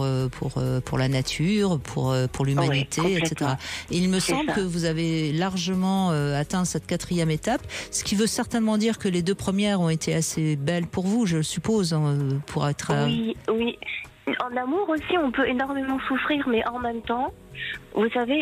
la nature, pour l'humanité, etc. Et il me semble que vous avez largement atteint cette 4e étape, ce qui veut certainement dire que les 2 premières ont été assez belles pour vous, je suppose, pour être... Oui. En amour aussi, on peut énormément souffrir, mais en même temps, vous savez,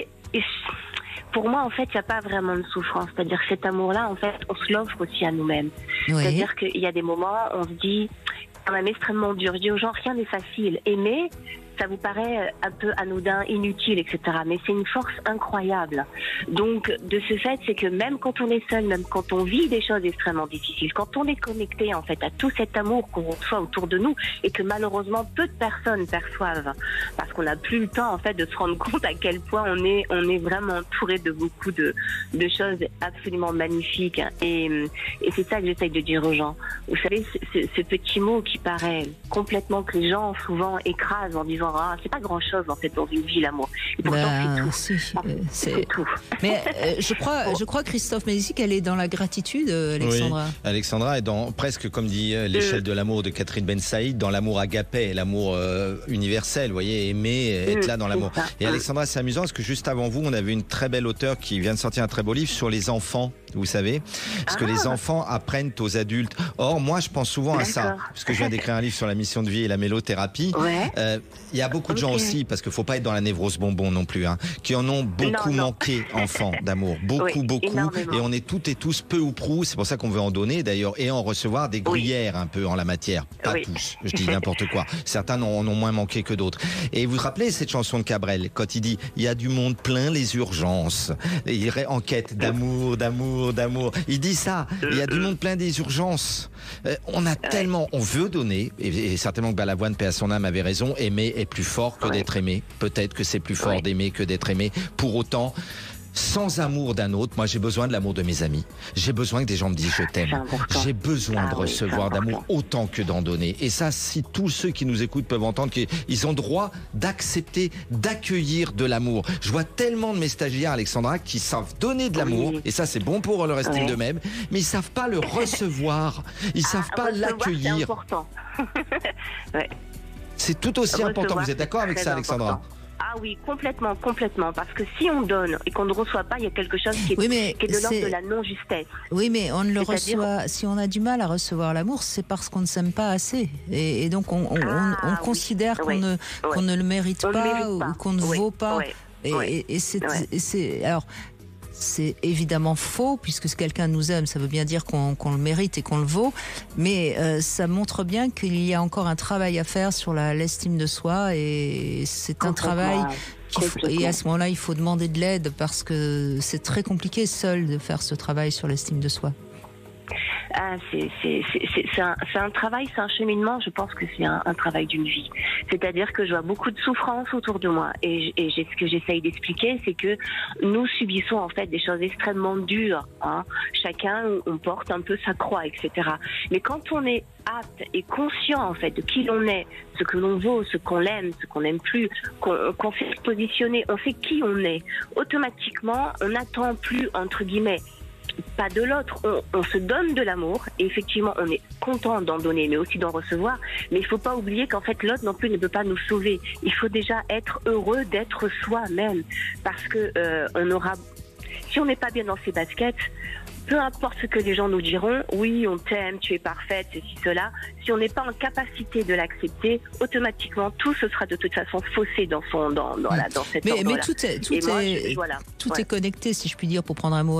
pour moi, en fait, il n'y a pas vraiment de souffrance. C'est-à-dire que cet amour-là, en fait, on se l'offre aussi à nous-mêmes. C'est-à-dire qu'il y a des moments, on se dit, quand même extrêmement dur. Je dis aux gens, rien n'est facile. Aimer, ça vous paraît un peu anodin, inutile, etc. Mais c'est une force incroyable. Donc, de ce fait, c'est que même quand on est seul, même quand on vit des choses extrêmement difficiles, quand on est connecté, en fait, à tout cet amour qu'on reçoit autour de nous et que malheureusement peu de personnes perçoivent, parce qu'on n'a plus le temps, en fait, de se rendre compte à quel point on est vraiment entouré de beaucoup de choses absolument magnifiques. Et c'est ça que j'essaye de dire aux gens. Vous savez, ce petit mot qui paraît complètement, que les gens souvent écrasent en disant c'est pas grand chose en fait dans une vie, l'amour. Et pourtant c'est tout. Mais je crois Christophe Médicis qu'elle est dans la gratitude, Alexandra. Oui, Alexandra est dans presque, comme dit l'échelle de l'amour de Catherine Ben Saïd, dans l'amour agapé, l'amour universel, vous voyez, aimer, être là dans l'amour. Et Alexandra, c'est amusant parce que juste avant vous, on avait une très belle auteure qui vient de sortir un très beau livre sur les enfants, vous savez, parce que les enfants apprennent aux adultes. Or, moi, je pense souvent à ça, parce que je viens d'écrire un livre sur la mission de vie et la mélothérapie. Il y a beaucoup de gens aussi, parce qu'il ne faut pas être dans la névrose bonbon non plus, qui en ont beaucoup manqué, enfants, d'amour. Beaucoup. Énormément. Et on est toutes et tous, peu ou prou, c'est pour ça qu'on veut en donner d'ailleurs, et en recevoir des gruyères un peu en la matière. Pas tous, je dis n'importe quoi. Certains en ont moins manqué que d'autres. Et vous vous rappelez cette chanson de Cabrel, quand il dit « Il y a du monde plein les urgences ». Il en quête d'amour. Il dit ça, il y a du monde plein des urgences. On a tellement, on veut donner, et certainement que Balavoine, paix à son âme, avait raison, aimer est plus fort que d'être aimé. Peut-être que c'est plus fort d'aimer que d'être aimé. Pour autant, sans amour d'un autre, moi j'ai besoin de l'amour de mes amis. J'ai besoin que des gens me disent je t'aime. J'ai besoin de recevoir d'amour autant que d'en donner. Et ça, si tous ceux qui nous écoutent peuvent entendre qu'ils ont droit d'accepter, d'accueillir de l'amour. Je vois tellement de mes stagiaires, Alexandra, qui savent donner de l'amour, et ça c'est bon pour leur estime d'eux-mêmes, mais ils savent pas le recevoir. Ils savent pas l'accueillir. C'est important. C'est tout aussi important. Vous êtes d'accord avec ça, Alexandra ? Ah oui, complètement. Parce que si on donne et qu'on ne reçoit pas, il y a quelque chose qui est de l'ordre de la non-justesse. Oui, mais on ne le reçoit. Si on a du mal à recevoir l'amour, c'est parce qu'on ne s'aime pas assez. Et donc, on considère qu'on ne le mérite pas ou qu'on ne vaut pas. Et c'est... Alors... C'est évidemment faux, puisque si quelqu'un nous aime, ça veut bien dire qu'on le mérite et qu'on le vaut, mais ça montre bien qu'il y a encore un travail à faire sur l'estime de soi, et c'est un travail et à ce moment-là, il faut demander de l'aide, parce que c'est très compliqué seul de faire ce travail sur l'estime de soi. C'est un travail, c'est un cheminement. Je pense que c'est un travail d'une vie. C'est-à-dire que je vois beaucoup de souffrance autour de moi. Et ce que j'essaye d'expliquer, c'est que nous subissons en fait des choses extrêmement dures. Hein. Chacun, on porte un peu sa croix, etc. Mais quand on est apte et conscient en fait de qui l'on est, ce que l'on vaut, ce qu'on aime, ce qu'on n'aime plus, qu'on sait se positionner, on sait qui on est, automatiquement, on n'attend plus, entre guillemets, pas de l'autre, on se donne de l'amour et effectivement on est content d'en donner mais aussi d'en recevoir, mais il ne faut pas oublier qu'en fait l'autre non plus ne peut pas nous sauver. Il faut déjà être heureux d'être soi-même parce que si on n'est pas bien dans ses baskets, peu importe ce que les gens nous diront, oui, on t'aime, tu es parfaite, ceci, cela. Si on n'est pas en capacité de l'accepter, automatiquement, tout se sera de toute façon faussé dans cette ordre-là. Mais tout est connecté, si je puis dire, pour prendre un mot.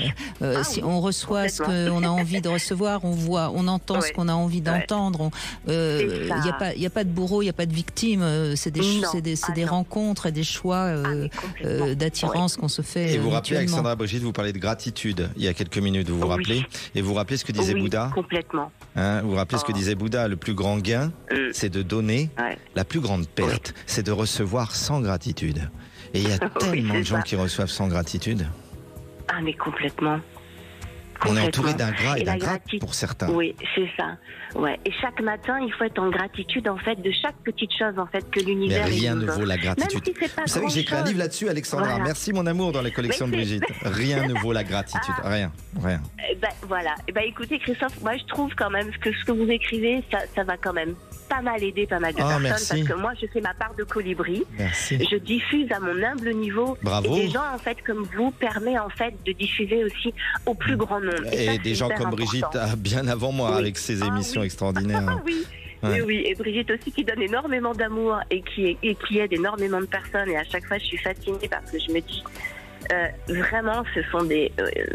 Si on reçoit ce qu'on a envie de recevoir, on entend ce qu'on a envie d'entendre. Il n'y a pas de bourreau, il n'y a pas de victime. C'est des rencontres et des choix d'attirance qu'on se fait. Et vous rappelez, Alexandra Brigitte, vous parlez de gratitude il y a quelques minutes, vous vous rappelez? Et vous rappelez ce que disait Bouddha? Complètement. Vous vous rappelez ce que disait Bouddha? Le plus grand gain, c'est de donner. La plus grande perte, c'est de recevoir sans gratitude. Et il y a tellement de gens qui reçoivent sans gratitude. Ah, mais complètement. On est entouré d'ingrats et d'ingrates pour certains. Oui, c'est ça. Ouais. Et chaque matin, il faut être en gratitude en fait de chaque petite chose en fait que l'univers. Mais rien ne vaut la gratitude. Si vous savez que j'ai écrit un livre là-dessus, Alexandra. Voilà. Merci mon amour dans les collections de Brigitte. Rien ne vaut la gratitude. Rien. Voilà. Écoutez Christophe, moi je trouve quand même que ce que vous écrivez, ça va quand même pas mal aider pas mal de personnes merci. Parce que moi je fais ma part de colibri. Merci. Je diffuse à mon humble niveau. Bravo. Et des gens en fait comme vous permet en fait de diffuser aussi au plus grand nombre. Et des gens comme Brigitte bien avant moi avec ses émissions extraordinaires. Oui, et Brigitte aussi qui donne énormément d'amour et qui aide énormément de personnes. Et à chaque fois, je suis fascinée parce que je me dis, vraiment, ce sont des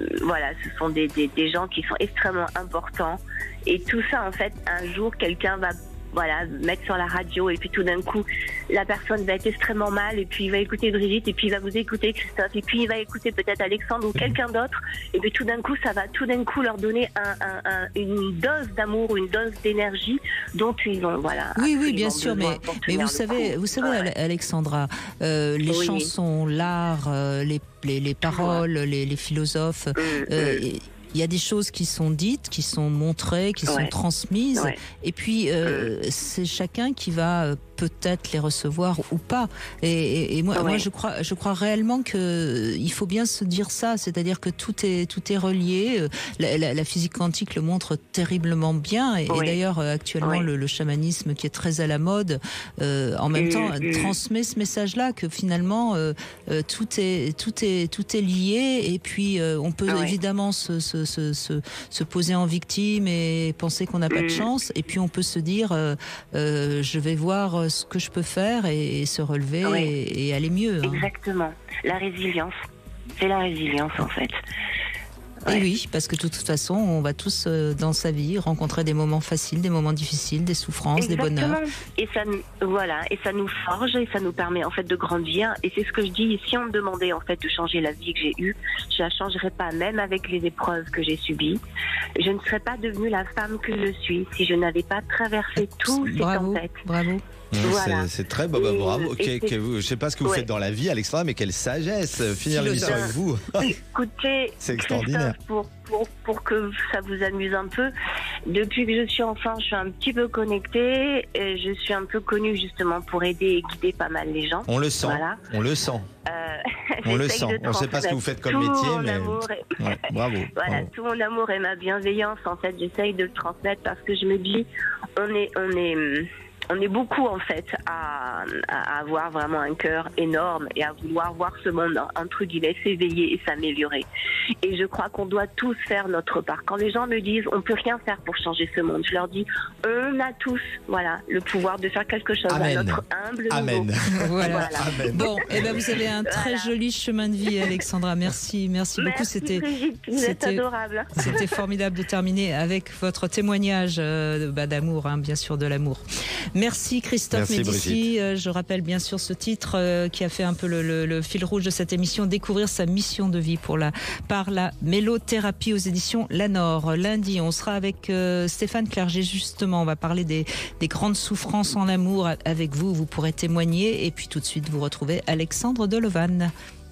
gens qui sont extrêmement importants. Et tout ça, en fait, un jour, quelqu'un va mettre sur la radio et puis tout d'un coup la personne va être extrêmement mal et puis il va écouter Brigitte et puis il va vous écouter Christophe et puis il va écouter peut-être Alexandre ou quelqu'un d'autre et puis tout d'un coup ça va leur donner une dose d'amour, une dose d'énergie dont ils vont oui bien sûr mais vous savez Alexandra, les chansons, l'art, les paroles, les philosophes, il y a des choses qui sont dites, qui sont montrées, qui sont transmises. Et puis, c'est chacun qui va peut-être les recevoir ou pas. Et moi, je crois réellement qu'il faut bien se dire ça. C'est-à-dire que tout est relié. La physique quantique le montre terriblement bien. Et d'ailleurs, actuellement, le chamanisme qui est très à la mode, en même temps, transmet ce message-là que finalement, tout est lié. Et puis, on peut évidemment se poser en victime et penser qu'on n'a pas de chance, et puis on peut se dire je vais voir ce que je peux faire et se relever et aller mieux. Exactement. La résilience. C'est la résilience en fait. Et oui, parce que de toute façon, on va tous dans sa vie rencontrer des moments faciles, des moments difficiles, des souffrances, des bonheurs. Et ça nous forge et ça nous permet en fait de grandir. Et c'est ce que je dis. Si on me demandait en fait de changer la vie que j'ai eue, je la changerais pas, même avec les épreuves que j'ai subies. Je ne serais pas devenue la femme que je suis si je n'avais pas traversé tous ces tempêtes. Bravo. Voilà. C'est très bravo. Je ne sais pas ce que vous faites dans la vie, Alexandra, mais quelle sagesse finir l'émission avec vous. Écoutez, c'est extraordinaire. Pour que ça vous amuse un peu, depuis que je suis enfant, je suis un petit peu connectée. Et je suis un peu connue justement pour aider et guider pas mal les gens. On le sent. Voilà. On le sent. On le sent. On ne sait pas ce que vous faites comme métier, mais bravo. Voilà, tout mon amour et ma bienveillance, en fait, j'essaye de le transmettre parce que je me dis, on est beaucoup en fait à avoir vraiment un cœur énorme et à vouloir voir ce monde entre guillemets s'éveiller et s'améliorer. Et je crois qu'on doit tous faire notre part. Quand les gens me disent on peut rien faire pour changer ce monde, je leur dis on a tous le pouvoir de faire quelque chose à notre humble niveau. Voilà. Amen. Bon, vous avez un très joli chemin de vie, Alexandra. Merci beaucoup. C'était adorable. C'était formidable de terminer avec votre témoignage d'amour, bien sûr de l'amour. Merci Christophe Merci, Médicis. Je rappelle bien sûr ce titre qui a fait un peu le fil rouge de cette émission, découvrir sa mission de vie par la mélothérapie aux éditions Lanor. Lundi, on sera avec Stéphane Clerget, justement, on va parler des grandes souffrances en amour avec vous pourrez témoigner, et puis tout de suite vous retrouvez Alexandre Delevanne.